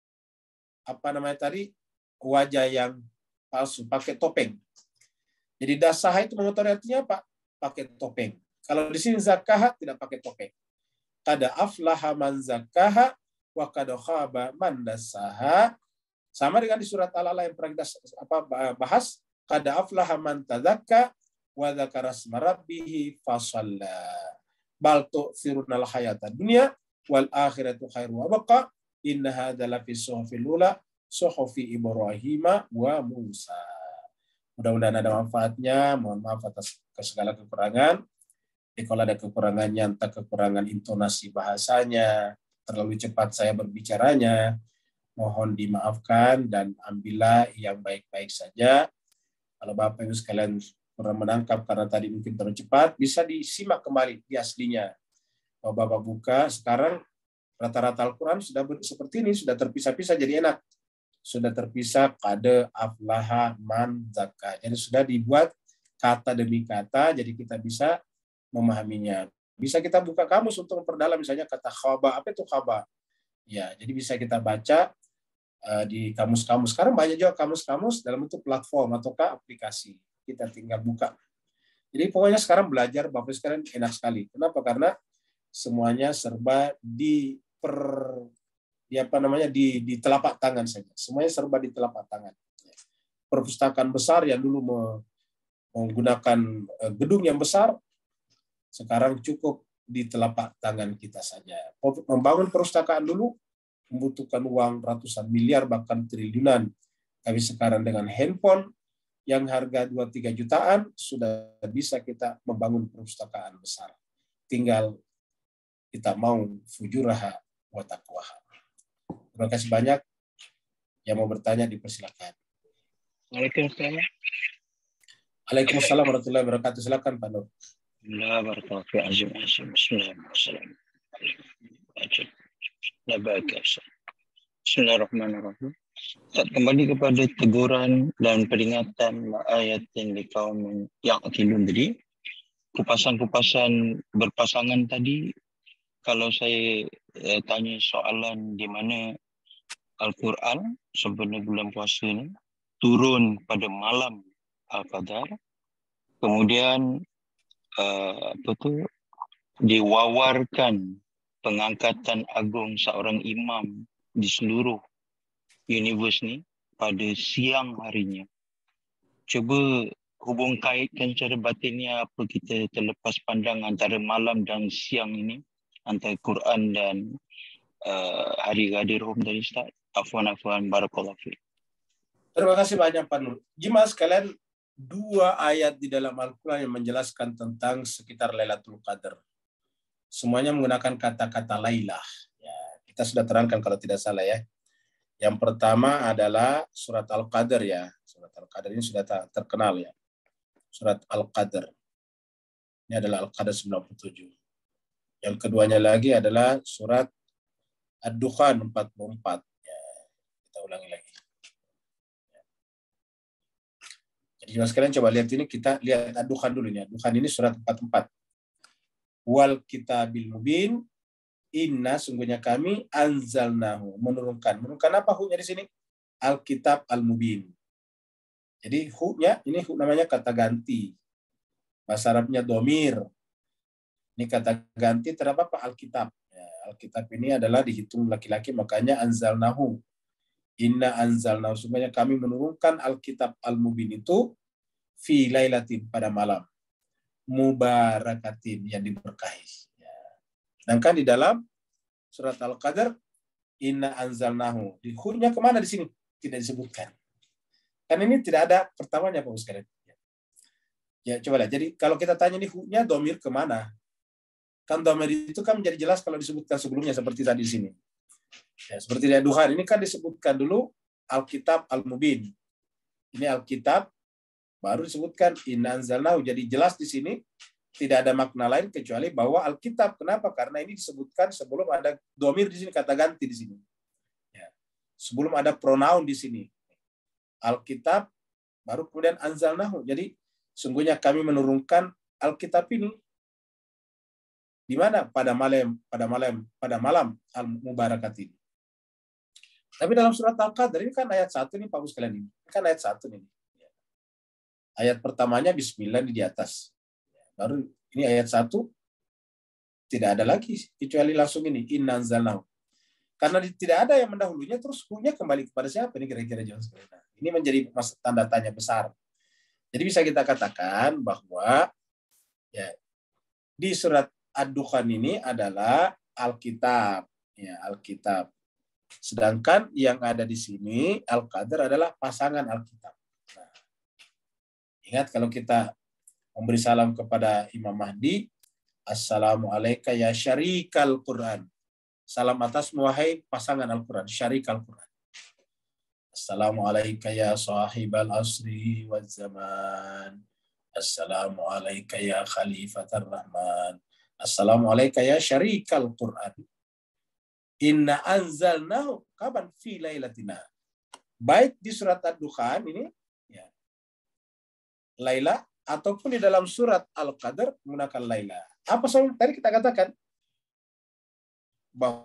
S1: apa namanya tadi? Wajah yang palsu, pakai topeng. Jadi dasaha itu mengotori artinya apa? Pakai topeng. Kalau di sini zakaha tidak pakai topeng. Kada aflaha man zakaha wa kada khaba man dasaha. Sama dengan di surat Al-A'la yang pernah kita apa bahas, kada aflaha man tadzakka wa dzakara asma rabbih fasalla. Bal tu'thirunal hayata dunya wal akhiratu khairu wa baqa. Inna hadza lafi suhufil ula suhufi Ibrahim wa Musa. Mudah-mudahan ada manfaatnya. Mohon maaf atas segala kekurangan. Jadi kalau ada kekurangannya, entah kekurangan intonasi bahasanya, terlalu cepat saya berbicaranya, mohon dimaafkan dan ambillah yang baik-baik saja. Kalau Bapak Ibu sekalian kurang menangkap karena tadi mungkin terlalu cepat, bisa disimak kembali di aslinya. Kalau Bapak buka, sekarang rata-rata Al-Quran sudah seperti ini, sudah terpisah-pisah jadi enak. Sudah terpisah kada aflaha man zakka. Jadi sudah dibuat kata demi kata, jadi kita bisa memahaminya. Bisa kita buka kamus untuk memperdalam, misalnya kata khaba, apa itu khaba? Ya, jadi bisa kita baca uh, di kamus-kamus. Sekarang banyak juga kamus-kamus dalam bentuk platform ataukah aplikasi. Kita tinggal buka. Jadi pokoknya sekarang belajar Bapak sekalian enak sekali. Kenapa? Karena semuanya serba di per di apa namanya di di telapak tangan saja. Semuanya serba di telapak tangan. Perpustakaan besar yang dulu menggunakan gedung yang besar, sekarang cukup di telapak tangan kita saja. Membangun perpustakaan dulu membutuhkan uang ratusan miliar bahkan triliunan. Tapi sekarang dengan handphone yang harga dua tiga jutaan sudah bisa kita membangun perpustakaan besar. Tinggal kita mau fujuraha wa taqwaha. Terima kasih banyak. Yang mau bertanya dipersilakan.
S3: Waalaikumsalam.
S1: Waalaikumsalam warahmatullahi wabarakatuh. Silakan Pak Nur.
S3: Bismillahirrahmanirrahim. Kembali kepada teguran dan peringatan ayat yang di kaum yang akilun tadi, kupasan-kupasan berpasangan tadi, kalau saya eh, tanya soalan di mana Al-Quran sebenarnya bulan puasa ini turun pada malam Al-Qadar, kemudian uh, apa tu diwawarkan pengangkatan agung seorang imam di seluruh universe ni pada siang harinya. Cuba hubung kaitkan cara batinnya apa kita terlepas pandang antara malam dan siang ini, antara Quran dan uh, hari Ghadir Hum dari Ustaz. Afwan-afwan, barakallahu fiik.
S1: Terima kasih banyak Pak Nur. Jemaah sekalian, dua ayat di dalam Al-Quran yang menjelaskan tentang sekitar Lailatul Qadar. Semuanya menggunakan kata-kata Lailah. Ya, kita sudah terangkan kalau tidak salah ya. Yang pertama adalah surat Al-Qadar ya. Surat Al-Qadar ini sudah terkenal ya. Surat Al-Qadar. Ini adalah Al-Qadar sembilan puluh tujuh. Yang keduanya lagi adalah surat Ad-Dukhan empat puluh empat. Ya, kita ulangi lagi. Jadi jemaah sekalian coba lihat ini, kita lihat Ad-Dukhan dulu ya. Ad-Dukhan ini surat empat puluh empat. Wal kitabil mubin, inna sungguhnya kami anzalnahu, menurunkan. Menurunkan apa hu-nya di sini? Al-kitab al-mubin. Jadi hu-nya ini hu namanya kata ganti. Bahasa Arabnya domir. Ini kata ganti terhadap apa? Alkitab. Ya, Alkitab ini adalah dihitung laki-laki, makanya anzalnahu. Inna anzalnahu. Sungguhnya kami menurunkan Alkitab al-mubin itu fi lailatin, pada malam. Mubarakatin, yang diberkahi. Ya. Sedangkan di dalam surat Al-Qadar, inna anzalnahu. Di hu-nya kemana di sini? Tidak disebutkan. Kan ini tidak ada pertamanya, Pak sekalian. Ya, coba lihat. Jadi kalau kita tanya nih hu-nya domir kemana? Kan domir itu kan menjadi jelas kalau disebutkan sebelumnya seperti tadi di sini. Ya, seperti di Ad-Dukhan ini kan disebutkan dulu Alkitab Al-Mubin. Ini Alkitab baru disebutkan inna anzalnahu. Jadi jelas di sini tidak ada makna lain kecuali bahwa Alkitab. Kenapa? Karena ini disebutkan sebelum ada domir di sini, kata ganti di sini. Ya. Sebelum ada pronoun di sini. Alkitab baru kemudian anzalnahu. Jadi sungguhnya kami menurunkan Alkitab ini di mana? Pada malam, pada malam, pada malam al-mubarakatin. Tapi dalam surat Al-Qadar ini kan ayat satu nih, Pak Bus sekalian ini. Kan ayat satu nih. Ayat pertamanya Bismillah di atas. Baru ini ayat satu tidak ada lagi kecuali langsung ini inna anzalnahu. Karena tidak ada yang mendahulunya, terus hu-nya kembali kepada siapa ini kira-kira jauh sekali. Nah, ini menjadi tanda tanya besar. Jadi bisa kita katakan bahwa ya di surat Ad-Dukhan ini adalah Alkitab, ya Alkitab. Sedangkan yang ada di sini Al-Qadar adalah pasangan Alkitab. Nah, ingat kalau kita memberi salam kepada Imam Mahdi, Assalamualaikum ya syarikal Quran. Salam atas wahai pasangan Al-Quran, syarikal Quran. Assalamualaikum ya sahibal asri wal zaman. Assalamualaikum ya khalifatar rahman. Assalamualaikum ya syarikal Quran. Inna anzalnahu kapan fi lailatina. Baik di surat Ad-Dukhan ini ya. Laila ataupun di dalam surat Al-Qadar menggunakan Laila. Apa soal tadi kita katakan bahwa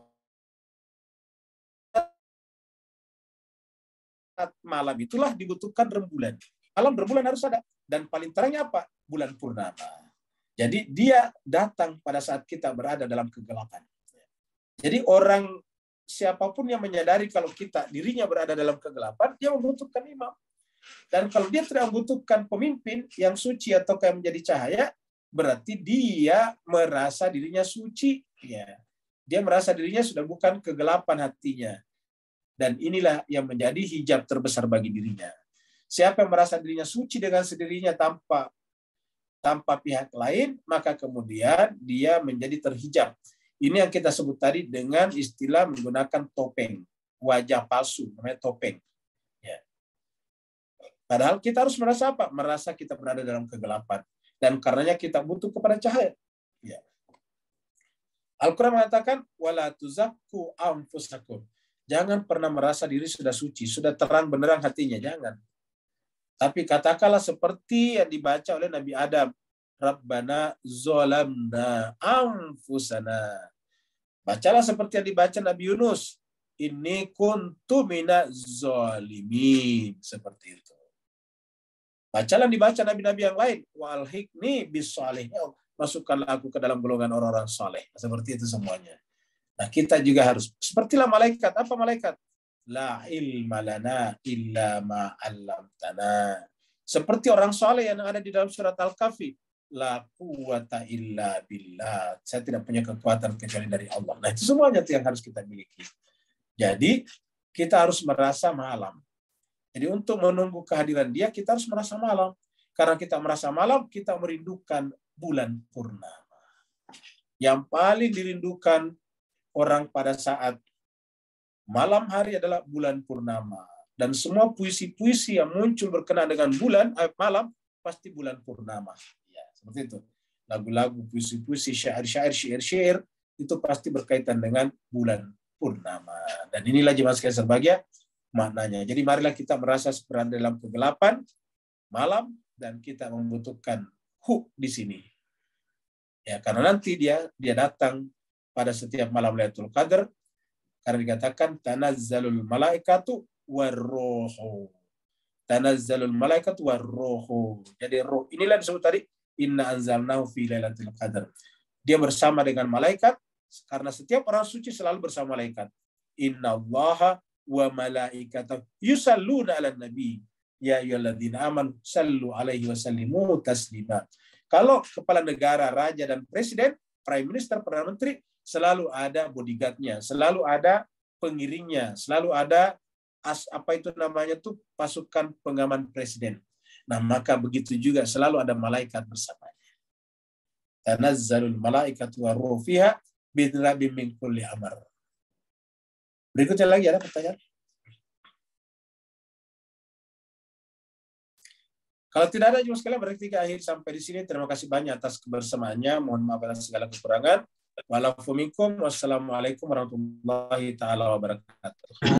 S1: malam itulah dibutuhkan rembulan. Malam rembulan harus ada. Dan paling terangnya apa? Bulan purnama. Jadi dia datang pada saat kita berada dalam kegelapan. Jadi orang siapapun yang menyadari kalau kita dirinya berada dalam kegelapan, dia membutuhkan imam. Dan kalau dia tidak membutuhkan pemimpin yang suci atau yang menjadi cahaya, berarti dia merasa dirinya suci. Ya. Dia merasa dirinya sudah bukan kegelapan hatinya. Dan inilah yang menjadi hijab terbesar bagi dirinya. Siapa yang merasa dirinya suci dengan sendirinya tanpa tanpa pihak lain, maka kemudian dia menjadi terhijab. Ini yang kita sebut tadi dengan istilah menggunakan topeng, wajah palsu, namanya topeng. Ya. Padahal kita harus merasa apa? Merasa kita berada dalam kegelapan. Dan karenanya kita butuh kepada cahaya. Ya. Al-Quran mengatakan, wala tuzakku anfusakum. Jangan pernah merasa diri sudah suci, sudah terang benderang hatinya, jangan. Tapi katakanlah seperti yang dibaca oleh Nabi Adam, Rabbana zolamna anfusana. Bacalah seperti yang dibaca Nabi Yunus, inni kuntu minaz zalimin. Seperti itu. Bacalah dibaca Nabi-Nabi yang lain, walhikni bisolih. Masukkanlah aku ke dalam golongan orang-orang soleh. Seperti itu semuanya. Nah, kita juga harus sepertilah malaikat. Apa malaikat? La ilma lana illa ma 'allamtana. Seperti orang soleh yang ada di dalam surat Al-Kahfi. La quwata illa billah. Saya tidak punya kekuatan kecuali dari Allah. Nah, itu semuanya yang harus kita miliki. Jadi, kita harus merasa malam. Jadi, untuk menunggu kehadiran dia, kita harus merasa malam. Karena kita merasa malam, kita merindukan bulan purnama. Yang paling dirindukan orang pada saat malam hari adalah bulan purnama. Dan semua puisi-puisi yang muncul berkenaan dengan bulan, malam, pasti bulan purnama. Ya, seperti itu. lagu-lagu, puisi-puisi, syair-syair, syair-syair, itu pasti berkaitan dengan bulan purnama. Dan inilah jemaah sekalian berbahagia maknanya. Jadi marilah kita merasa berada dalam kegelapan malam dan kita membutuhkan hu di sini. Ya, karena nanti dia dia datang pada setiap malam Lailatul Qadar, karena dikatakan tanazzalul malaikatu warruhu. Tanazzalul malaikatu warruhu. Jadi roh inilah disebut tadi inna anzalnahu fi lailatul qadar. Dia bersama dengan malaikat karena setiap orang suci selalu bersama malaikat. Innallaha wa malaikatahu yusalluna 'alan nabi. Ya ayyuhalladzina amanu sallu alaihi wa sallimu taslima. Kalau kepala negara, raja dan presiden, prime minister, perdana menteri, selalu ada bodyguard-nya, selalu ada pengiringnya, selalu ada as, apa itu namanya tuh pasukan pengaman presiden. Nah, maka begitu juga selalu ada malaikat bersamanya. Tanazzalul malaikatu war-ruhu fiha bi'idzni min kulli amr. Berikutnya lagi ada pertanyaan? Kalau tidak ada jemaah sekalian, berarti kita akhir sampai di sini. Terima kasih banyak atas kebersamaannya. Mohon maaf atas segala kekurangan. Wassalamualaikum warahmatullahi taala wabarakatuh.